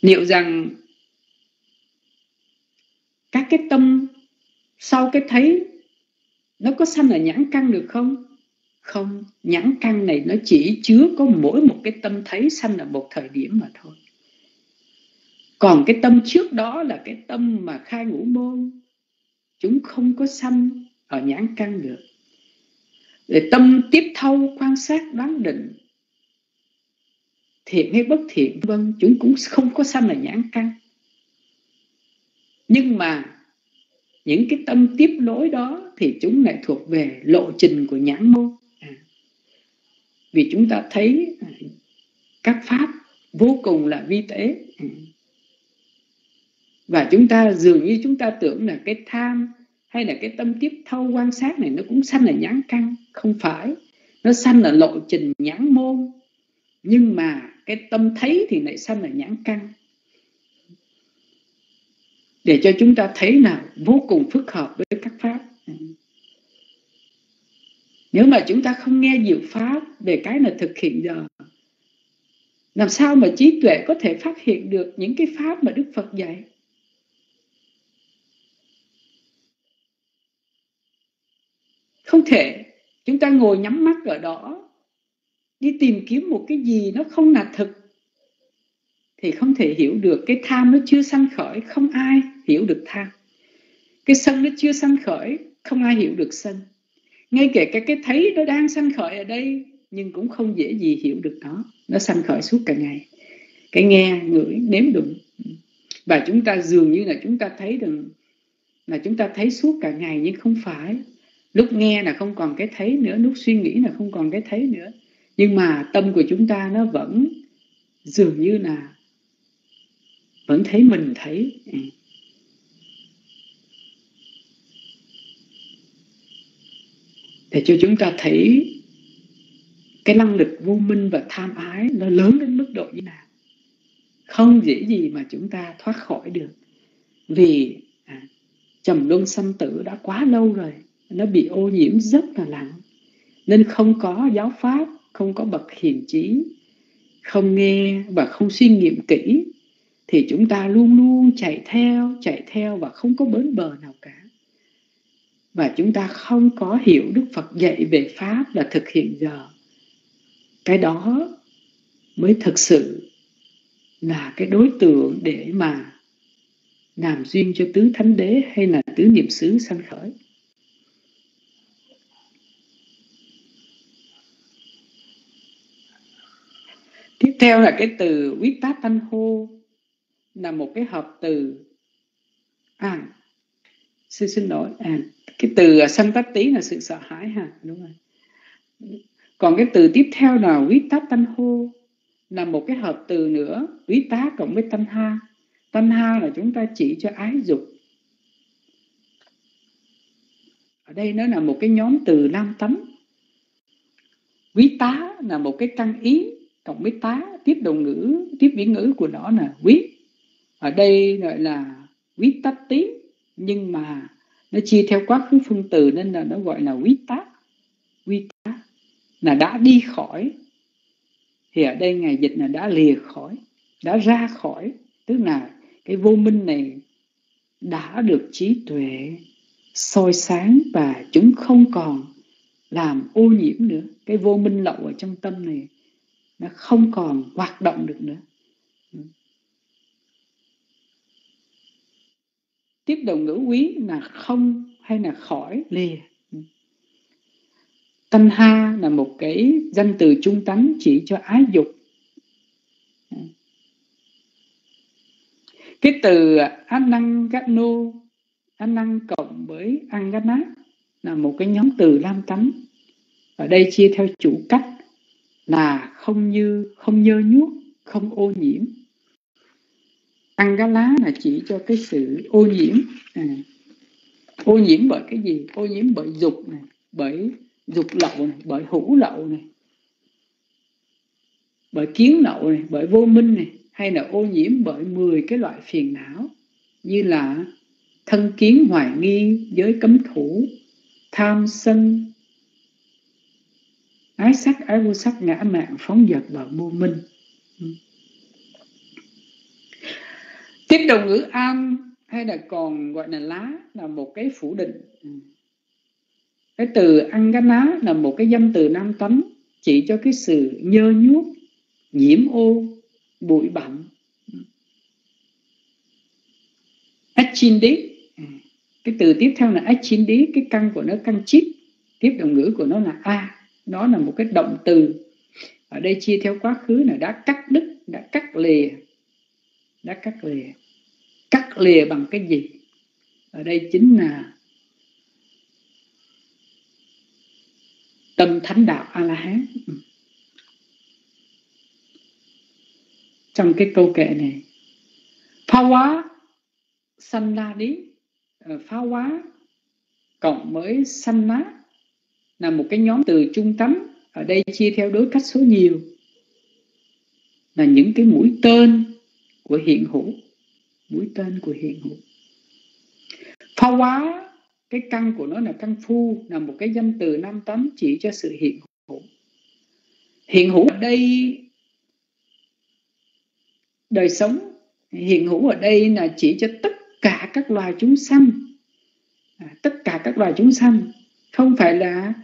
Liệu rằng các cái tâm sau cái thấy nó có sanh ở nhãn căn được không? Không, nhãn căn này nó chỉ chứa có mỗi một cái tâm thấy sanh ở một thời điểm mà thôi. Còn cái tâm trước đó là cái tâm mà khai ngũ môn, chúng không có sanh ở nhãn căn được. Để tâm tiếp thâu quan sát đoán định, thiện hay bất thiện vân, chúng cũng không có sanh ở nhãn căn. Nhưng mà những cái tâm tiếp nối đó thì chúng lại thuộc về lộ trình của nhãn môn. Vì chúng ta thấy các pháp vô cùng là vi tế. Và chúng ta dường như chúng ta tưởng là cái tham hay là cái tâm tiếp thâu quan sát này nó cũng sanh ở nhãn căn. Không phải, nó sanh ở lộ trình nhãn môn. Nhưng mà cái tâm thấy thì lại sanh ở nhãn căn. Để cho chúng ta thấy là vô cùng phức hợp với các pháp. Nếu mà chúng ta không nghe diệu pháp về cái là thực hiện giờ, làm sao mà trí tuệ có thể phát hiện được những cái pháp mà Đức Phật dạy? Không thể. Chúng ta ngồi nhắm mắt ở đó, đi tìm kiếm một cái gì nó không là thực, thì không thể hiểu được. Cái tham nó chưa sanh khởi, không ai hiểu được tham. Cái sân nó chưa sanh khởi, không ai hiểu được sân. Ngay kể cả cái thấy nó đang sanh khởi ở đây, nhưng cũng không dễ gì hiểu được nó. Nó sanh khởi suốt cả ngày. Cái nghe, ngửi, nếm đụng. Và chúng ta dường như là chúng ta thấy được, là chúng ta thấy suốt cả ngày, nhưng không phải. Lúc nghe là không còn cái thấy nữa, lúc suy nghĩ là không còn cái thấy nữa. Nhưng mà tâm của chúng ta nó vẫn dường như là vẫn thấy mình thấy. Để cho chúng ta thấy cái năng lực vô minh và tham ái nó lớn đến mức độ như nào. Không dễ gì mà chúng ta thoát khỏi được. Vì trầm luân sanh tử đã quá lâu rồi, nó bị ô nhiễm rất là nặng. Nên không có giáo pháp, không có bậc hiền trí, không nghe và không suy nghiệm kỹ, thì chúng ta luôn luôn chạy theo và không có bến bờ nào cả. Và chúng ta không có hiểu Đức Phật dạy về pháp là thực hiện giờ. Cái đó mới thực sự là cái đối tượng để mà làm duyên cho tứ thánh đế hay là tứ niệm xứ sanh khởi. Tiếp theo là cái từ Vittatanho, là một cái hợp từ xin lỗi, cái từ Santati là sự sợ hãi ha, đúng rồi. Còn cái từ tiếp theo là Vittatanho, là một cái hợp từ nữa, Vitta cộng với Tanha. Tanha là chúng ta chỉ cho ái dục. Ở đây nó là một cái nhóm từ nam tánh. Vitta là một cái căn ý cộng với tá, tiếp đồng ngữ, tiếp vĩ ngữ của nó là viết. Ở đây gọi là vittati, nhưng mà nó chia theo quá khứ phân từ nên là nó gọi là vitta. Vitta là đã đi khỏi. Thì ở đây Ngài dịch là đã lìa khỏi, đã ra khỏi. Tức là cái vô minh này đã được trí tuệ soi sáng và chúng không còn làm ô nhiễm nữa. Cái vô minh lậu ở trong tâm này nó không còn hoạt động được nữa. Tiếp đồng ngữ quý là không hay là khỏi, lìa. Tanha là một cái danh từ trung tánh chỉ cho ái dục. Cái từ Anangano, Anang cộng với Angana là một cái nhóm từ lam tánh. Ở đây chia theo chủ cách là không như, không nhơ nhuốc, không ô nhiễm. Angala là chỉ cho cái sự ô nhiễm. Ô nhiễm bởi cái gì? Ô nhiễm bởi dục này, bởi dục lậu này, bởi hữu lậu này, bởi kiến lậu này, bởi vô minh này, hay là ô nhiễm bởi 10 cái loại phiền não như là thân kiến, hoài nghi, giới cấm thủ, tham sân, ái sắc, ái vô sắc, ngã mạn, phóng dật và vô minh. Tiếp đầu ngữ an hay là còn gọi là lá là một cái phủ định. Cái từ Angana là một cái danh từ nam tánh chỉ cho cái sự nhơ nhuốc, nhiễm ô, bụi bặm. Achindi, cái từ tiếp theo là achindi, cái căn của nó căn chít, tiếp động ngữ của nó là a, nó là một cái động từ. Ở đây chia theo quá khứ là đã cắt đứt, đã cắt lìa, đã cắt lìa. Cắt lìa bằng cái gì? Ở đây chính là tâm thánh đạo A-la-hán. Trong cái câu kệ này, phá hóa sanh la đi, phá hóa cộng với sanh ná là một cái nhóm từ trung tánh. Ở đây chia theo đối cách số nhiều, là những cái mũi tên của hiện hữu, mũi tên của hiện hữu. Phá hóa, cái căn của nó là căn phu, là một cái danh từ nam tánh chỉ cho sự hiện hữu. Hiện hữu ở đây, đời sống hiện hữu ở đây là chỉ cho tất cả các loài chúng sanh, tất cả các loài chúng sanh, không phải là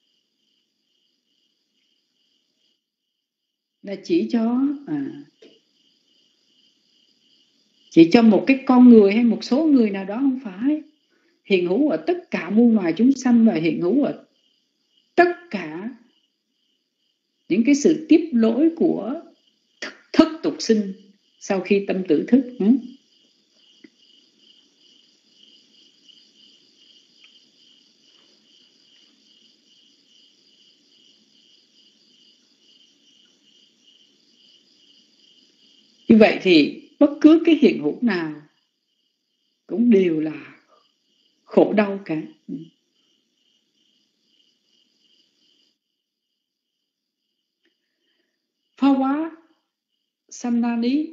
chỉ cho một cái con người hay một số người nào đó, không phải. Hiện hữu ở tất cả muôn loài chúng sanh và hiện hữu ở tất cả những cái sự tiếp lỗi của thức tục sinh sau khi tâm tử thức. Như vậy thì bất cứ cái hiện hữu nào cũng đều là khổ đau cả. Phá hóa Samnani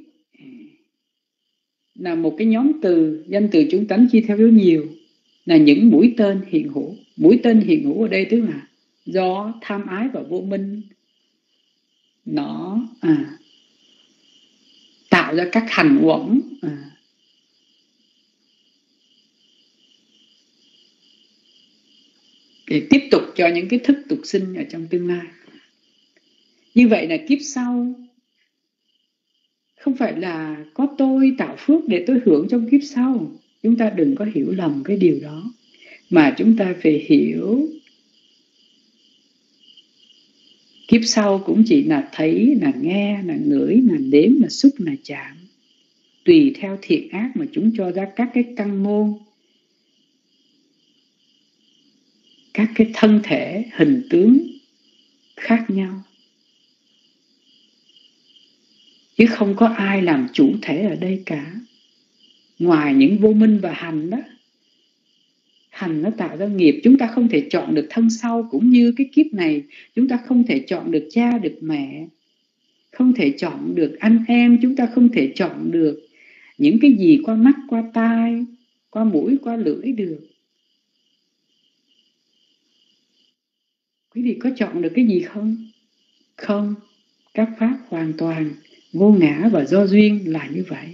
là một cái nhóm từ, danh từ chúng tánh chia theo rất nhiều, là những mũi tên hiện hữu. Mũi tên hiện hữu ở đây tức là do tham ái và vô minh nó tạo ra các hành uẩn để tiếp tục cho những cái thức tục sinh ở trong tương lai. Như vậy là kiếp sau không phải là có tôi tạo phước để tôi hưởng trong kiếp sau. Chúng ta đừng có hiểu lầm cái điều đó, mà chúng ta phải hiểu kiếp sau cũng chỉ là thấy, là nghe, là ngửi, là nếm, là xúc, là chạm, tùy theo thiện ác mà chúng cho ra các cái căn môn, các cái thân thể, hình tướng khác nhau. Chứ không có ai làm chủ thể ở đây cả, ngoài những vô minh và hành đó. Hành nó tạo ra nghiệp. Chúng ta không thể chọn được thân sau, cũng như cái kiếp này chúng ta không thể chọn được cha, được mẹ, không thể chọn được anh em, chúng ta không thể chọn được những cái gì qua mắt, qua tai, qua mũi, qua lưỡi được. Quý vị có chọn được cái gì không? Không. Các pháp hoàn toàn vô ngã và do duyên là như vậy.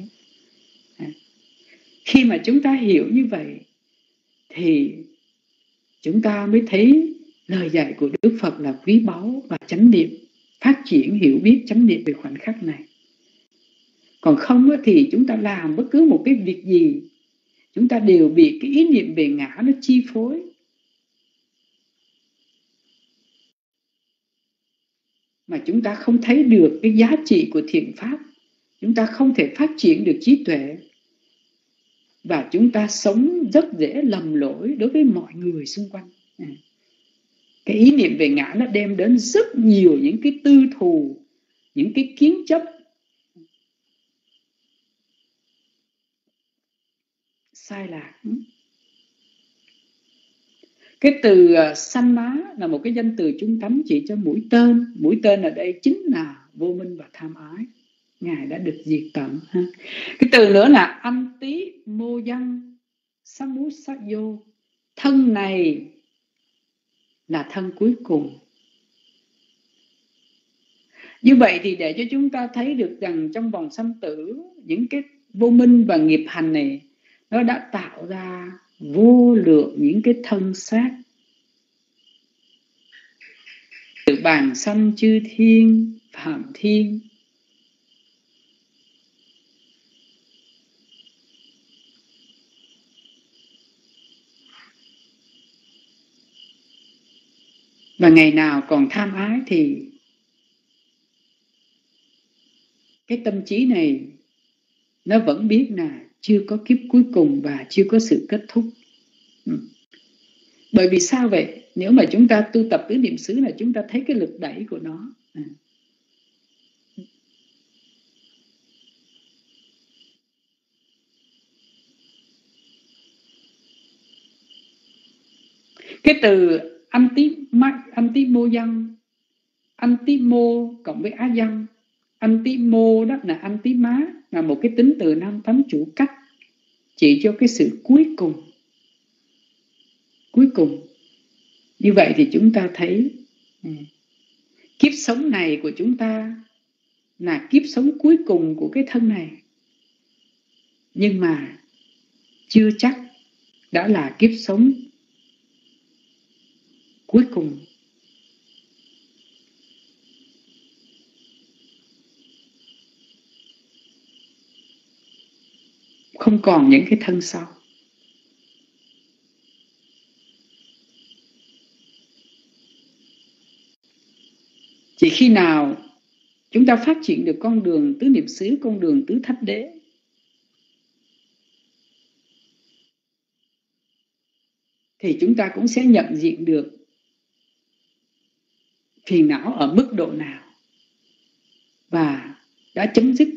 Khi mà chúng ta hiểu như vậy thì chúng ta mới thấy lời dạy của Đức Phật là quý báu và chánh niệm, phát triển hiểu biết chánh niệm về khoảnh khắc này. Còn không thì chúng ta làm bất cứ một cái việc gì, chúng ta đều bị cái ý niệm về ngã nó chi phối. Mà chúng ta không thấy được cái giá trị của thiện pháp, chúng ta không thể phát triển được trí tuệ, và chúng ta sống rất dễ lầm lỗi đối với mọi người xung quanh. Cái ý niệm về ngã nó đem đến rất nhiều những cái tư thù, những cái kiến chấp sai lạc. Cái từ sanh ná là một cái danh từ trung tánh chỉ cho mũi tên. Mũi tên ở đây chính là vô minh và tham ái. Ngài đã được diệt tận. Cái từ nữa là anti mô văn samusayo. Thân này là thân cuối cùng. Như vậy thì để cho chúng ta thấy được rằng trong vòng sanh tử, những cái vô minh và nghiệp hành này nó đã tạo ra vô lượng những cái thân xác. Từ bàn sanh chư thiên, phạm thiên, và ngày nào còn tham ái thì cái tâm trí này nó vẫn biết là chưa có kiếp cuối cùng và chưa có sự kết thúc. Bởi vì sao vậy? Nếu mà chúng ta tu tập tứ niệm xứ là chúng ta thấy cái lực đẩy của nó. Cái từ antimo dân, antimo cộng với á dân, antimo đó là antima, là một cái tính từ nam tánh chủ cách, chỉ cho cái sự cuối cùng. Cuối cùng. Như vậy thì chúng ta thấy kiếp sống này của chúng ta là kiếp sống cuối cùng của cái thân này. Nhưng mà chưa chắc đã là kiếp sống cuối cùng. Không còn những cái thân sau. Chỉ khi nào chúng ta phát triển được con đường tứ niệm xứ, con đường tứ thánh đế, thì chúng ta cũng sẽ nhận diện được phiền não ở mức độ nào và đã chấm dứt.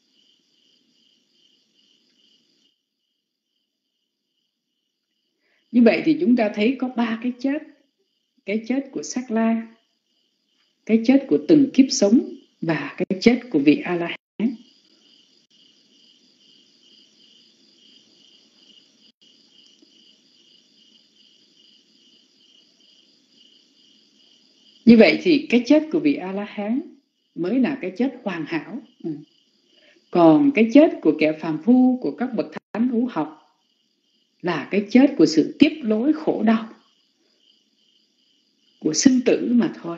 Như vậy thì chúng ta thấy có 3 cái chết. Cái chết của Sát La, cái chết của từng kiếp sống và cái chết của vị A-la-hán. Như vậy thì cái chết của vị A-la-hán mới là cái chết hoàn hảo. Còn cái chết của kẻ phàm phu, của các bậc thánh hữu học là cái chết của sự tiếp nối khổ đau, của sinh tử mà thôi.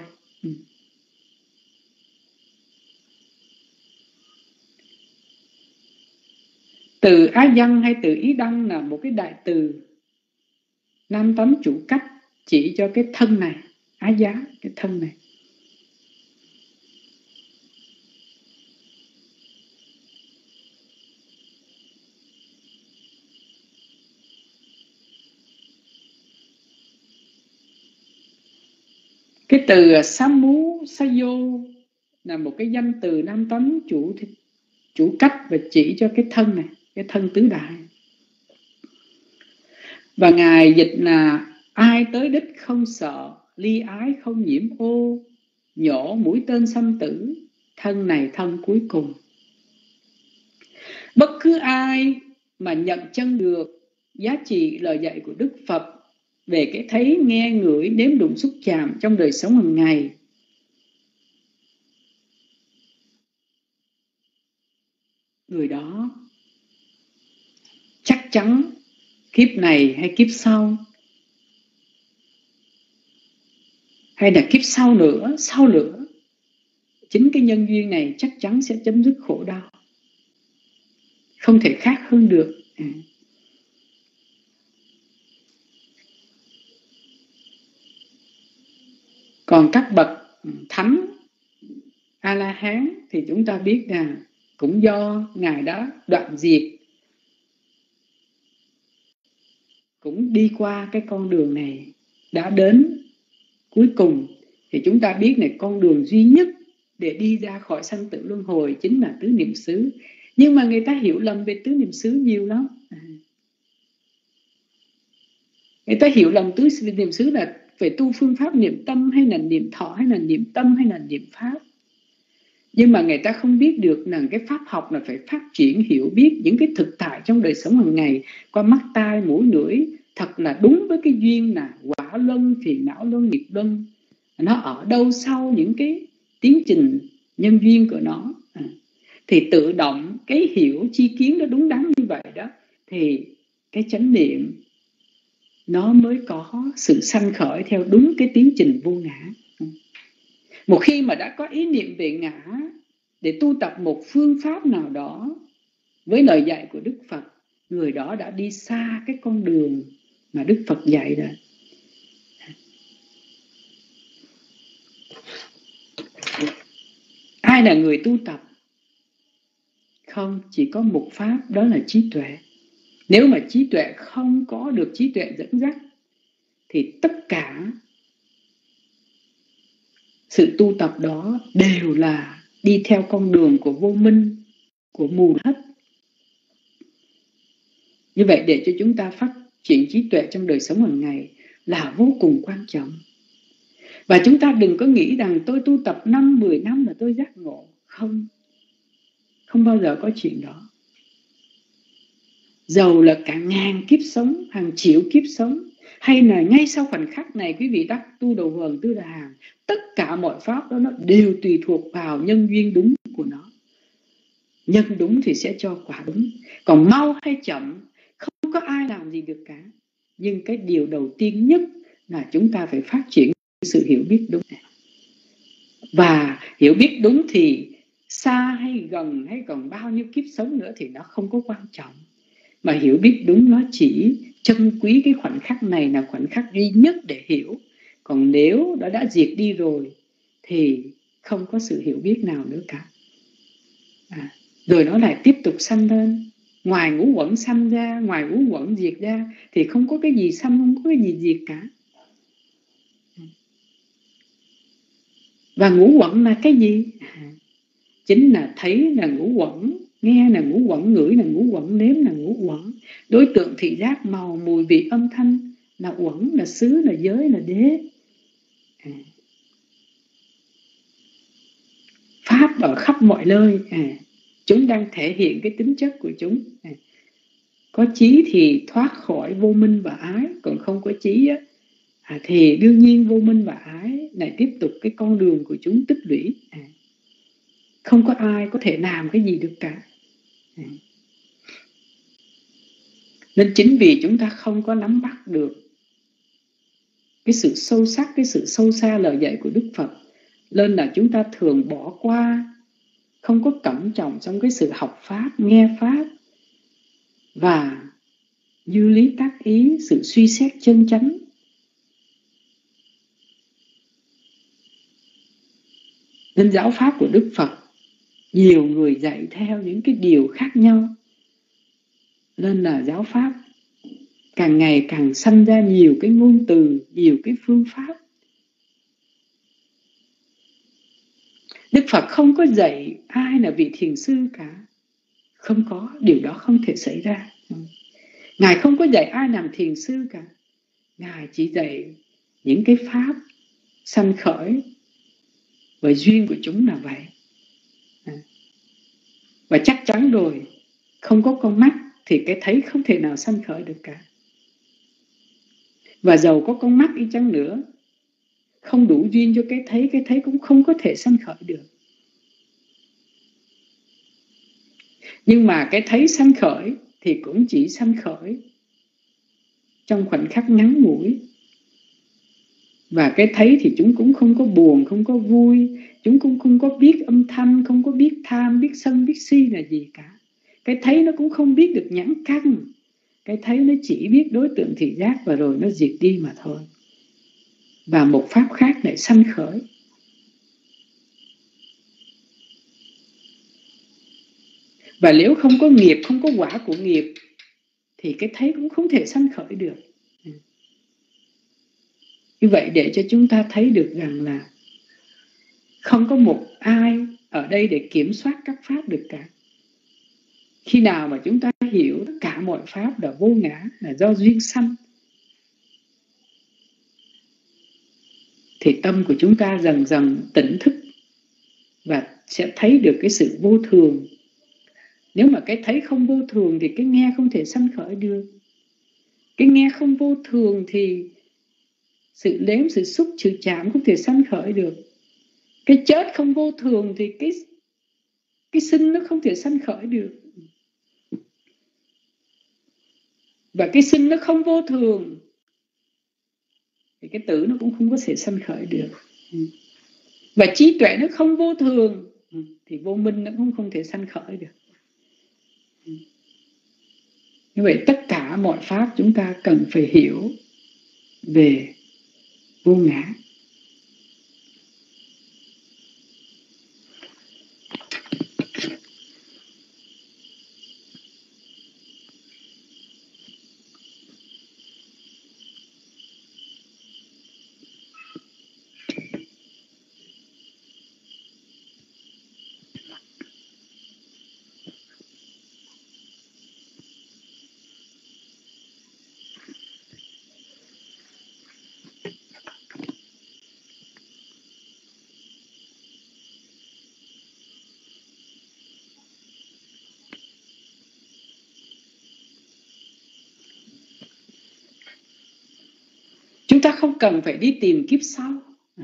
Từ á dân hay từ ý đăng là một cái đại từ nam tánh chủ cách, chỉ cho cái thân này, á giá, cái thân này. Cái từ Samu Sayo là một cái danh từ nam tánh chủ cách và chỉ cho cái thân này, cái thân tứ đại. Và Ngài dịch là ai tới đích không sợ, ly ái không nhiễm ô, nhổ mũi tên sanh tử, thân này thân cuối cùng. Bất cứ ai mà nhận chân được giá trị lời dạy của Đức Phật về cái thấy, nghe, ngửi, nếm, đụng, xúc, chạm trong đời sống hàng ngày, người đó chắc chắn kiếp này hay kiếp sau, hay là kiếp sau nữa, chính cái nhân duyên này chắc chắn sẽ chấm dứt khổ đau. Không thể khác hơn được. Còn các bậc thánh A-la-hán thì chúng ta biết là cũng do Ngài đã đoạn diệt, cũng đi qua cái con đường này, đã đến cuối cùng, thì chúng ta biết này, con đường duy nhất để đi ra khỏi sanh tử luân hồi chính là tứ niệm xứ. Nhưng mà người ta hiểu lầm về tứ niệm xứ nhiều lắm. Người ta hiểu lầm tứ niệm xứ là phải tu phương pháp niệm tâm, hay là niệm thọ, hay là niệm tâm, hay là niệm pháp. Nhưng mà người ta không biết được là cái pháp học là phải phát triển hiểu biết những cái thực tại trong đời sống hàng ngày qua mắt tai mũi lưỡi, thật là đúng với cái duyên là quả luân, phiền não luân, nghiệp luân. Nó ở đâu sau những cái tiến trình nhân duyên của nó, thì tự động cái hiểu chi kiến nó đúng đắn như vậy đó, thì cái chánh niệm nó mới có sự sanh khởi theo đúng cái tiến trình vô ngã. Một khi mà đã có ý niệm về ngã để tu tập một phương pháp nào đó với lời dạy của Đức Phật, người đó đã đi xa cái con đường mà Đức Phật dạy rồi. Ai là người tu tập? Không, chỉ có một pháp, đó là trí tuệ. Nếu mà trí tuệ không có được trí tuệ dẫn dắt, thì tất cả sự tu tập đó đều là đi theo con đường của vô minh, của mù hết. Như vậy để cho chúng ta phát triển trí tuệ trong đời sống hàng ngày là vô cùng quan trọng. Và chúng ta đừng có nghĩ rằng tôi tu tập 5-10 năm là tôi giác ngộ. Không, không bao giờ có chuyện đó. Dầu là cả ngàn kiếp sống, hàng triệu kiếp sống, hay là ngay sau khoảnh khắc này quý vị đắc tu đầu Huần Tư Đà Hàng, tất cả mọi pháp đó nó đều tùy thuộc vào nhân duyên đúng của nó. Nhân đúng thì sẽ cho quả đúng, còn mau hay chậm không có ai làm gì được cả. Nhưng cái điều đầu tiên nhất là chúng ta phải phát triển sự hiểu biết đúng. Và hiểu biết đúng thì xa hay gần hay còn bao nhiêu kiếp sống nữa thì nó không có quan trọng. Mà hiểu biết đúng nó chỉ trân quý cái khoảnh khắc này là khoảnh khắc duy nhất để hiểu. Còn nếu nó đã diệt đi rồi thì không có sự hiểu biết nào nữa cả. Rồi nó lại tiếp tục sanh lên. Ngoài ngũ uẩn sanh ra, ngoài ngũ uẩn diệt ra thì không có cái gì sanh, không có cái gì diệt cả. Và ngũ uẩn là cái gì? Chính là thấy là ngũ uẩn, nghe là ngũ uẩn, ngửi là ngũ uẩn, nếm là ngũ uẩn, đối tượng thị giác, màu, mùi, vị, âm thanh là uẩn, là xứ, là giới, là đế. Pháp ở khắp mọi nơi. Chúng đang thể hiện cái tính chất của chúng. Có trí thì thoát khỏi vô minh và ái, còn không có trí á, thì đương nhiên vô minh và ái lại tiếp tục cái con đường của chúng tích lũy. Không có ai có thể làm cái gì được cả. Nên chính vì chúng ta không có nắm bắt được cái sự sâu sắc, cái sự sâu xa lời dạy của Đức Phật, nên là chúng ta thường bỏ qua, không có cẩn trọng trong cái sự học Pháp, nghe Pháp và dư lý tác ý, sự suy xét chân chánh. Nên giáo Pháp của Đức Phật, nhiều người dạy theo những cái điều khác nhau. Nên là giáo Pháp càng ngày càng sanh ra nhiều cái ngôn từ, nhiều cái phương pháp. Đức Phật không có dạy ai là vị thiền sư cả. Không có, điều đó không thể xảy ra. Ngài không có dạy ai làm thiền sư cả. Ngài chỉ dạy những cái pháp sanh khởi bởi duyên của chúng là vậy. Và chắc chắn rồi, không có con mắt thì cái thấy không thể nào sanh khởi được cả. Và dầu có con mắt đi chăng nữa, không đủ duyên cho cái thấy cũng không có thể sanh khởi được. Nhưng mà cái thấy sanh khởi thì cũng chỉ sanh khởi trong khoảnh khắc ngắn ngủi. Và cái thấy thì chúng cũng không có buồn, không có vui, chúng cũng không có biết âm thanh, không có biết tham, biết sân, biết si là gì cả. Cái thấy nó cũng không biết được nhãn căn. Cái thấy nó chỉ biết đối tượng thị giác và rồi nó diệt đi mà thôi. Và một pháp khác lại sanh khởi. Và nếu không có nghiệp, không có quả của nghiệp thì cái thấy cũng không thể sanh khởi được. Như vậy để cho chúng ta thấy được rằng là không có một ai ở đây để kiểm soát các pháp được cả. Khi nào mà chúng ta hiểu tất cả mọi pháp là vô ngã, là do duyên sanh, thì tâm của chúng ta dần dần tỉnh thức và sẽ thấy được cái sự vô thường. Nếu mà cái thấy không vô thường thì cái nghe không thể sanh khởi được. Cái nghe không vô thường thì sự nếm, sự xúc, sự chạm không thể sanh khởi được. Cái chết không vô thường thì cái sinh nó không thể sanh khởi được. Và cái sinh nó không vô thường thì cái tử nó cũng không có thể sanh khởi được. Và trí tuệ nó không vô thường thì vô minh nó cũng không thể sanh khởi được. Như vậy tất cả mọi pháp chúng ta cần phải hiểu về vô ngã. Chúng ta không cần phải đi tìm kiếp sau.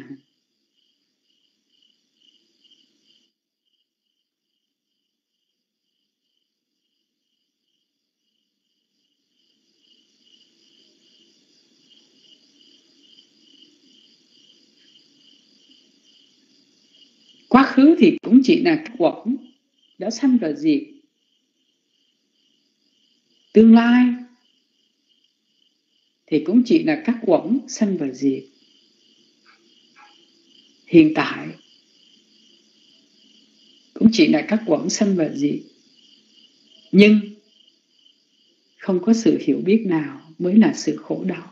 Quá khứ thì cũng chỉ là các uẩn đã sanh và diệt. Tương lai thì cũng chỉ là các uẩn sanh và diệt. Hiện tại cũng chỉ là các uẩn sanh và diệt. Nhưng không có sự hiểu biết nào mới là sự khổ đau.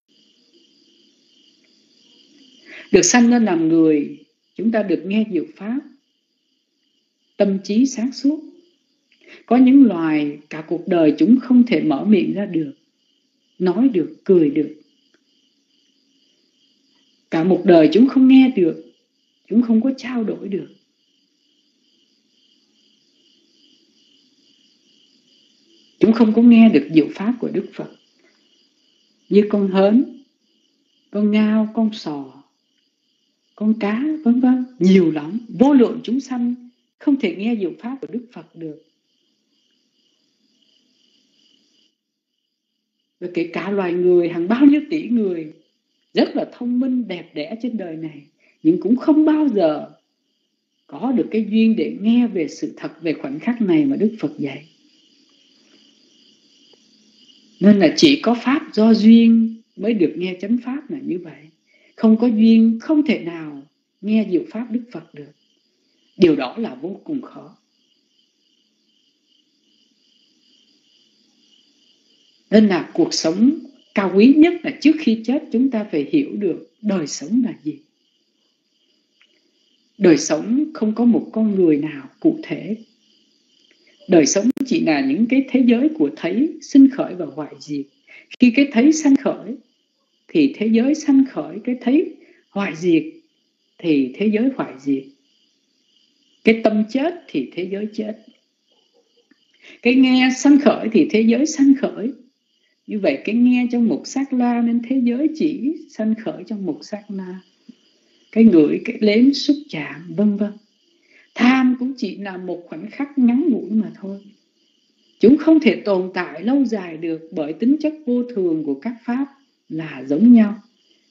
Được sanh lên làm người, chúng ta được nghe diệu pháp, tâm trí sáng suốt. Có những loài cả cuộc đời chúng không thể mở miệng ra được, nói được, cười được. Cả một đời chúng không nghe được, chúng không có trao đổi được. Chúng không có nghe được diệu pháp của Đức Phật. Như con hến, con ngao, con sò, con cá, vân vân, nhiều lắm, vô lượng chúng sanh không thể nghe diệu pháp của Đức Phật được. Và kể cả loài người, hàng bao nhiêu tỷ người rất là thông minh, đẹp đẽ trên đời này, nhưng cũng không bao giờ có được cái duyên để nghe về sự thật, về khoảnh khắc này mà Đức Phật dạy. Nên là chỉ có pháp do duyên mới được nghe chánh pháp là như vậy. Không có duyên không thể nào nghe diệu pháp Đức Phật được. Điều đó là vô cùng khó. Nên là cuộc sống cao quý nhất là trước khi chết chúng ta phải hiểu được đời sống là gì. Đời sống không có một con người nào cụ thể. Đời sống chỉ là những cái thế giới của thấy, sinh khởi và hoại diệt. Khi cái thấy sanh khởi thì thế giới sanh khởi, cái thấy hoại diệt thì thế giới hoại diệt. Cái tâm chết thì thế giới chết. Cái nghe sanh khởi thì thế giới sanh khởi. Như vậy cái nghe trong một sát na nên thế giới chỉ sanh khởi trong một sát na. Cái ngửi, cái nếm, xúc chạm, vân vân. Tham cũng chỉ là một khoảnh khắc ngắn ngủi mà thôi. Chúng không thể tồn tại lâu dài được bởi tính chất vô thường của các pháp là giống nhau.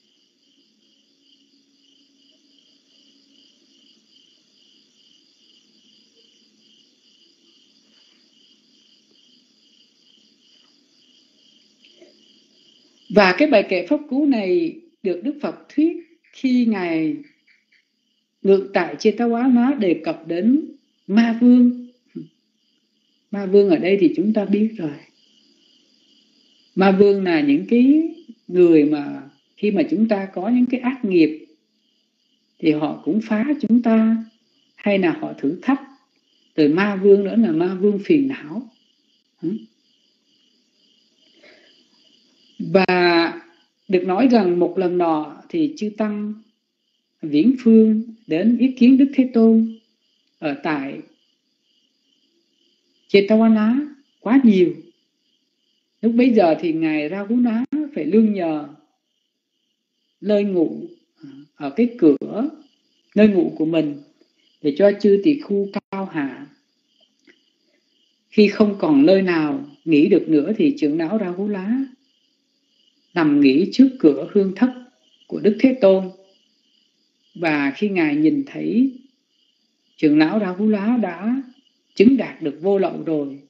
Và cái bài kệ pháp cú này được Đức Phật thuyết khi Ngài ngự tại Jetavana đề cập đến ma vương. Ma vương ở đây thì chúng ta biết rồi. Ma vương là những cái người mà khi mà chúng ta có những cái ác nghiệp thì họ cũng phá chúng ta, hay là họ thử thách. Rồi ma vương nữa là ma vương phiền não. Và được nói rằng một lần nọ thì chư tăng viễn phương đến ý kiến Đức Thế Tôn ở tại Jetavana quá nhiều. Lúc bấy giờ thì Ngài Raghunath phải lương nhờ nơi ngụ ở cái cửa nơi ngụ của mình để cho chư tỳ khu cao hạ Khi không còn nơi nào nghỉ được nữa thì trưởng lão Rahula nằm nghỉ trước cửa hương thất của Đức Thế Tôn. Và khi Ngài nhìn thấy trưởng lão Rahula đã chứng đạt được vô lậu rồi,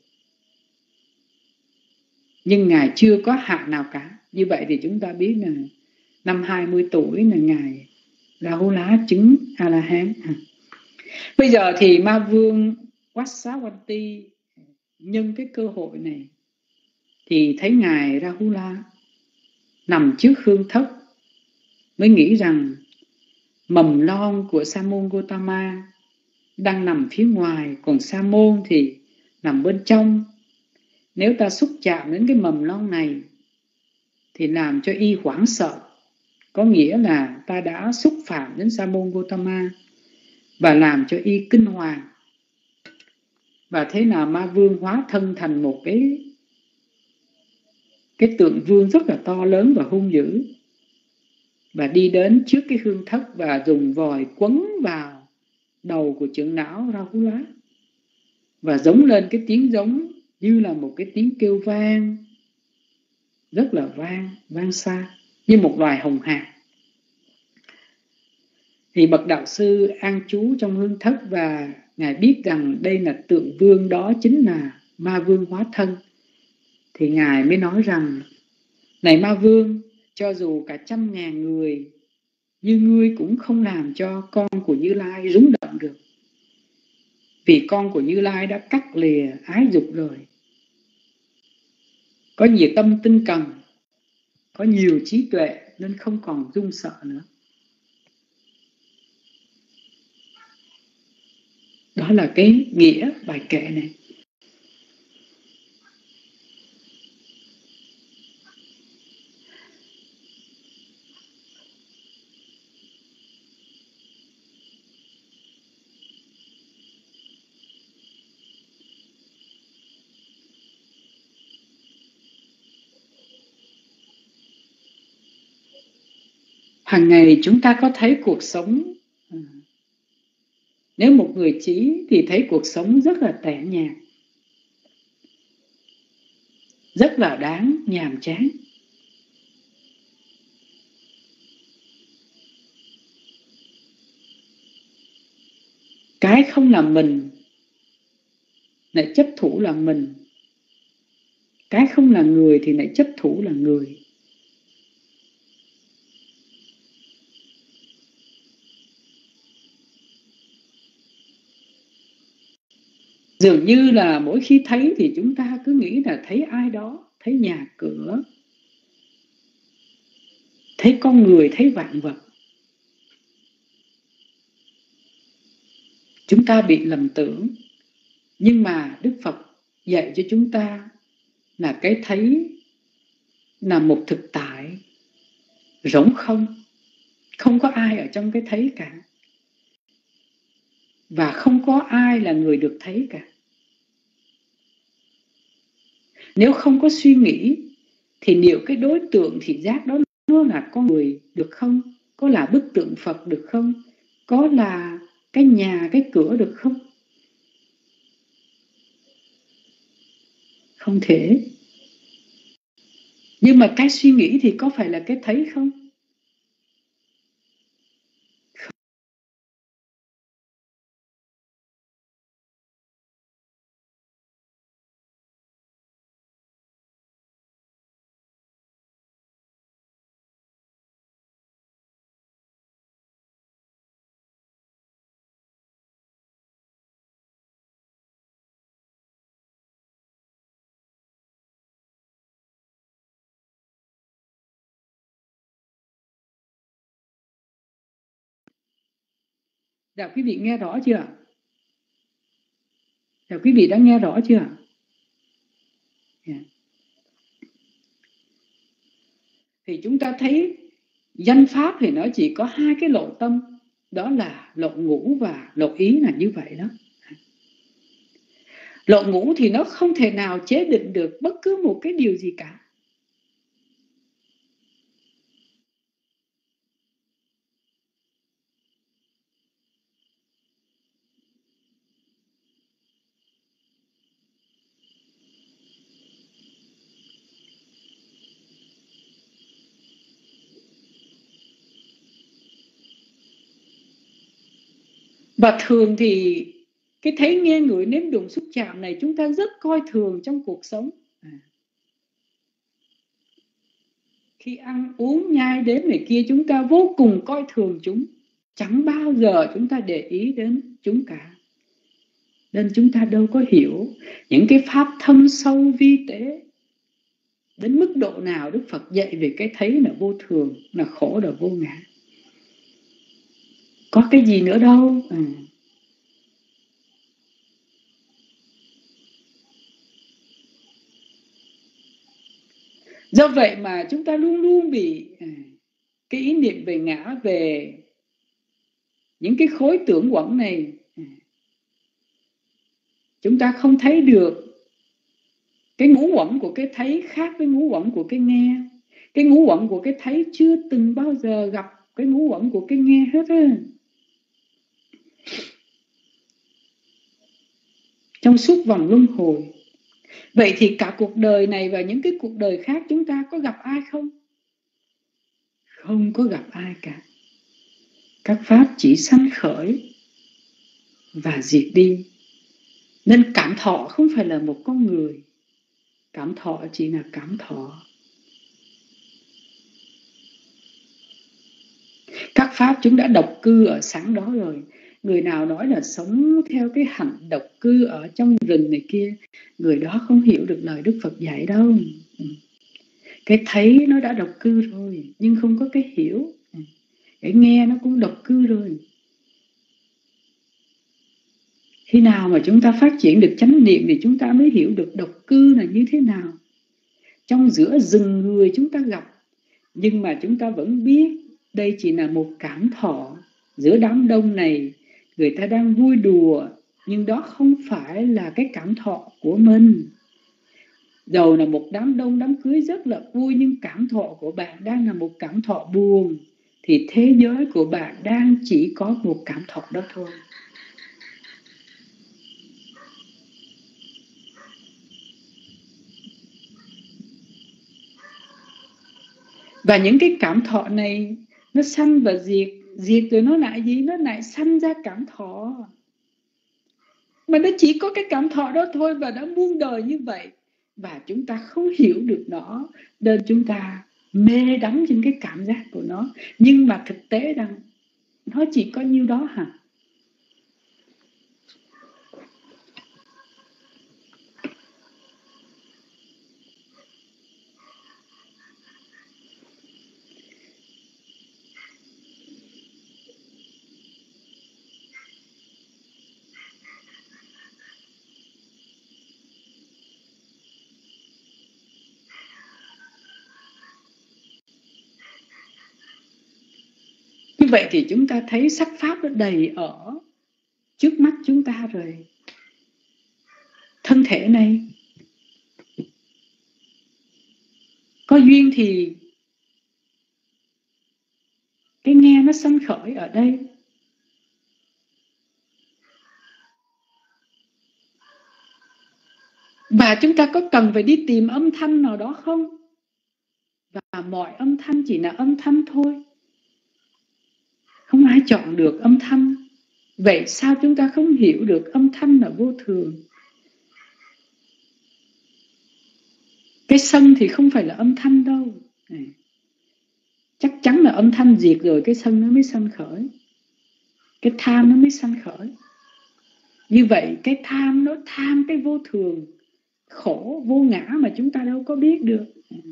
nhưng Ngài chưa có hạn nào cả. Như vậy thì chúng ta biết là năm 20 tuổi là Ngài Rahula chứng A-la-hán. Bây giờ thì Ma Vương Vatsavati nhân cái cơ hội này thì thấy Ngài Rahula nằm trước hương thất, mới nghĩ rằng mầm non của Sa môn Gotama đang nằm phía ngoài, còn Sa môn thì nằm bên trong. Nếu ta xúc chạm đến cái mầm non này thì làm cho y hoảng sợ, có nghĩa là ta đã xúc phạm đến Sa môn Gotama và làm cho y kinh hoàng. Và thế nào Ma Vương hóa thân thành một cái tượng vương rất là to lớn và hung dữ, và đi đến trước cái hương thất và dùng vòi quấn vào đầu của trưởng lão Rahula và giống lên cái tiếng giống như là một cái tiếng kêu vang, rất là vang xa, như một loài hồng hạc. Thì bậc đạo sư an trú trong hương thất và Ngài biết rằng đây là tượng vương, đó chính là Ma Vương hóa thân. Thì Ngài mới nói rằng: này Ma Vương, cho dù cả 100.000 người như ngươi cũng không làm cho con của Như Lai rúng động được, vì con của Như Lai đã cắt lìa ái dục rồi, có nhiều tâm tinh cần, có nhiều trí tuệ nên không còn run sợ nữa. Đó là cái nghĩa bài kệ này. Hàng ngày chúng ta có thấy cuộc sống, nếu một người trí thì thấy cuộc sống rất là tẻ nhạt, rất là đáng nhàm chán. Cái không là mình lại chấp thủ là mình, cái không là người thì lại chấp thủ là người. Dường như là mỗi khi thấy thì chúng ta cứ nghĩ là thấy ai đó, thấy nhà cửa, thấy con người, thấy vạn vật. Chúng ta bị lầm tưởng. Nhưng mà Đức Phật dạy cho chúng ta là cái thấy là một thực tại rỗng không, không có ai ở trong cái thấy cả, và không có ai là người được thấy cả. Nếu không có suy nghĩ thì liệu cái đối tượng thị giác đó nó là con người được không? Có là bức tượng Phật được không? Có là cái nhà, cái cửa được không? Không thể. Nhưng mà cái suy nghĩ thì có phải là cái thấy không? Dạ, quý vị nghe rõ chưa? Dạ, quý vị đã nghe rõ chưa? Yeah. Thì chúng ta thấy danh pháp thì nó chỉ có hai cái lộ tâm, đó là lộ ngũ và lộ ý, là như vậy đó. Lộ ngũ thì nó không thể nào chế định được bất cứ một cái điều gì cả. Và thường thì cái thấy nghe ngửi nếm đụng xúc chạm này chúng ta rất coi thường trong cuộc sống. Khi ăn uống nhai đếm này kia chúng ta vô cùng coi thường chúng, chẳng bao giờ chúng ta để ý đến chúng cả. Nên chúng ta đâu có hiểu những cái pháp thâm sâu vi tế đến mức độ nào Đức Phật dạy về cái thấy là vô thường, là khổ, là vô ngã. Có cái gì nữa đâu. Do vậy mà chúng ta luôn luôn bị cái ý niệm về ngã, về những cái khối tưởng quẩn này. Chúng ta không thấy được cái ngũ uẩn của cái thấy khác với ngũ uẩn của cái nghe. Cái ngũ uẩn của cái thấy chưa từng bao giờ gặp cái ngũ uẩn của cái nghe hết á. Trong suốt vòng luân hồi. Vậy thì cả cuộc đời này và những cái cuộc đời khác chúng ta có gặp ai không? Không có gặp ai cả. Các pháp chỉ sanh khởi và diệt đi. Nên cảm thọ không phải là một con người. Cảm thọ chỉ là cảm thọ. Các pháp chúng đã độc cư ở sẵn đó rồi. Người nào nói là sống theo cái hạnh độc cư ở trong rừng này kia, người đó không hiểu được lời Đức Phật dạy đâu. Cái thấy nó đã độc cư rồi, nhưng không có cái hiểu. Cái nghe nó cũng độc cư rồi. Khi nào mà chúng ta phát triển được chánh niệm thì chúng ta mới hiểu được độc cư là như thế nào. Trong giữa rừng người chúng ta gặp, nhưng mà chúng ta vẫn biết đây chỉ là một cảm thọ. Giữa đám đông này người ta đang vui đùa, nhưng đó không phải là cái cảm thọ của mình. Dầu là một đám đông, đám cưới rất là vui, nhưng cảm thọ của bạn đang là một cảm thọ buồn, thì thế giới của bạn đang chỉ có một cảm thọ đó thôi. Và những cái cảm thọ này nó sanh và diệt. Diệt rồi nó lại gì? Nó lại sanh ra cảm thọ. Mà nó chỉ có cái cảm thọ đó thôi và đã muôn đời như vậy. Và chúng ta không hiểu được nó, nên chúng ta mê đắm trên cái cảm giác của nó. Nhưng mà thực tế rằng nó chỉ có nhiêu đó hả? Như vậy thì chúng ta thấy sắc pháp nó đầy ở trước mắt chúng ta rồi. Thân thể này có duyên thì cái nghe nó sanh khởi ở đây. Và chúng ta có cần phải đi tìm âm thanh nào đó không? Và mọi âm thanh chỉ là âm thanh thôi. Không ai chọn được âm thanh. Vậy sao chúng ta không hiểu được âm thanh là vô thường? Cái sân thì không phải là âm thanh đâu. Chắc chắn là âm thanh diệt rồi cái sân nó mới sanh khởi. Cái tham nó mới sanh khởi. Như vậy cái tham nó tham cái vô thường, khổ, vô ngã mà chúng ta đâu có biết được.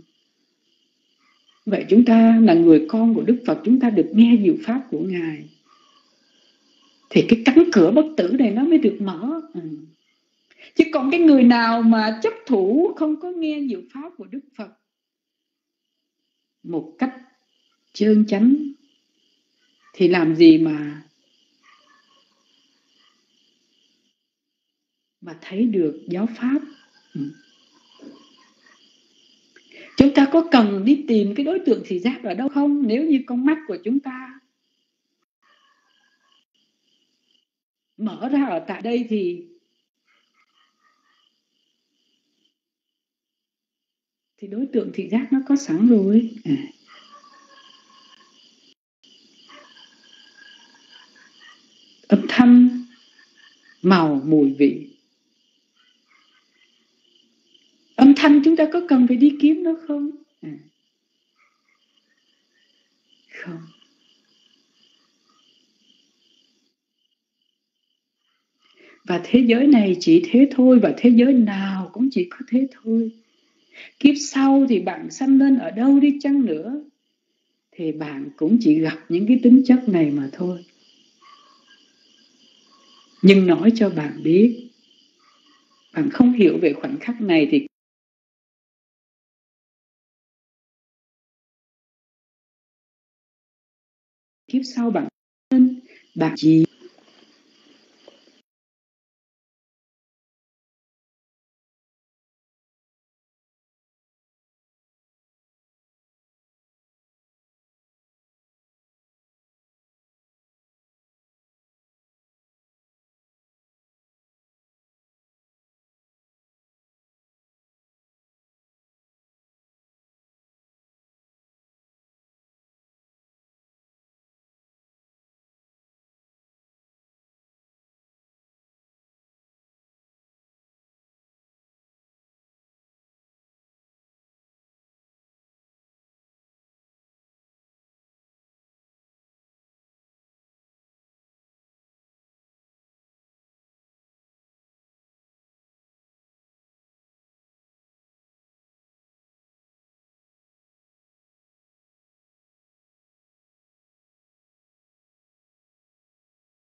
Vậy chúng ta là người con của Đức Phật, chúng ta được nghe diệu pháp của Ngài, thì cái cánh cửa bất tử này nó mới được mở. Chứ còn cái người nào mà chấp thủ không có nghe diệu pháp của Đức Phật một cách trơn chánh thì làm gì mà thấy được giáo pháp. Chúng ta có cần đi tìm cái đối tượng thị giác ở đâu không? Nếu như con mắt của chúng ta mở ra ở tại đây thì đối tượng thị giác nó có sẵn rồi. Âm thanh màu, mùi vị. Âm thanh chúng ta có cần phải đi kiếm nó không? Không. Và thế giới này chỉ thế thôi, và thế giới nào cũng chỉ có thế thôi. Kiếp sau thì bạn sanh lên ở đâu đi chăng nữa, thì bạn cũng chỉ gặp những cái tính chất này mà thôi. Nhưng nói cho bạn biết, bạn không hiểu về khoảnh khắc này thì kiếp sau bạn chỉ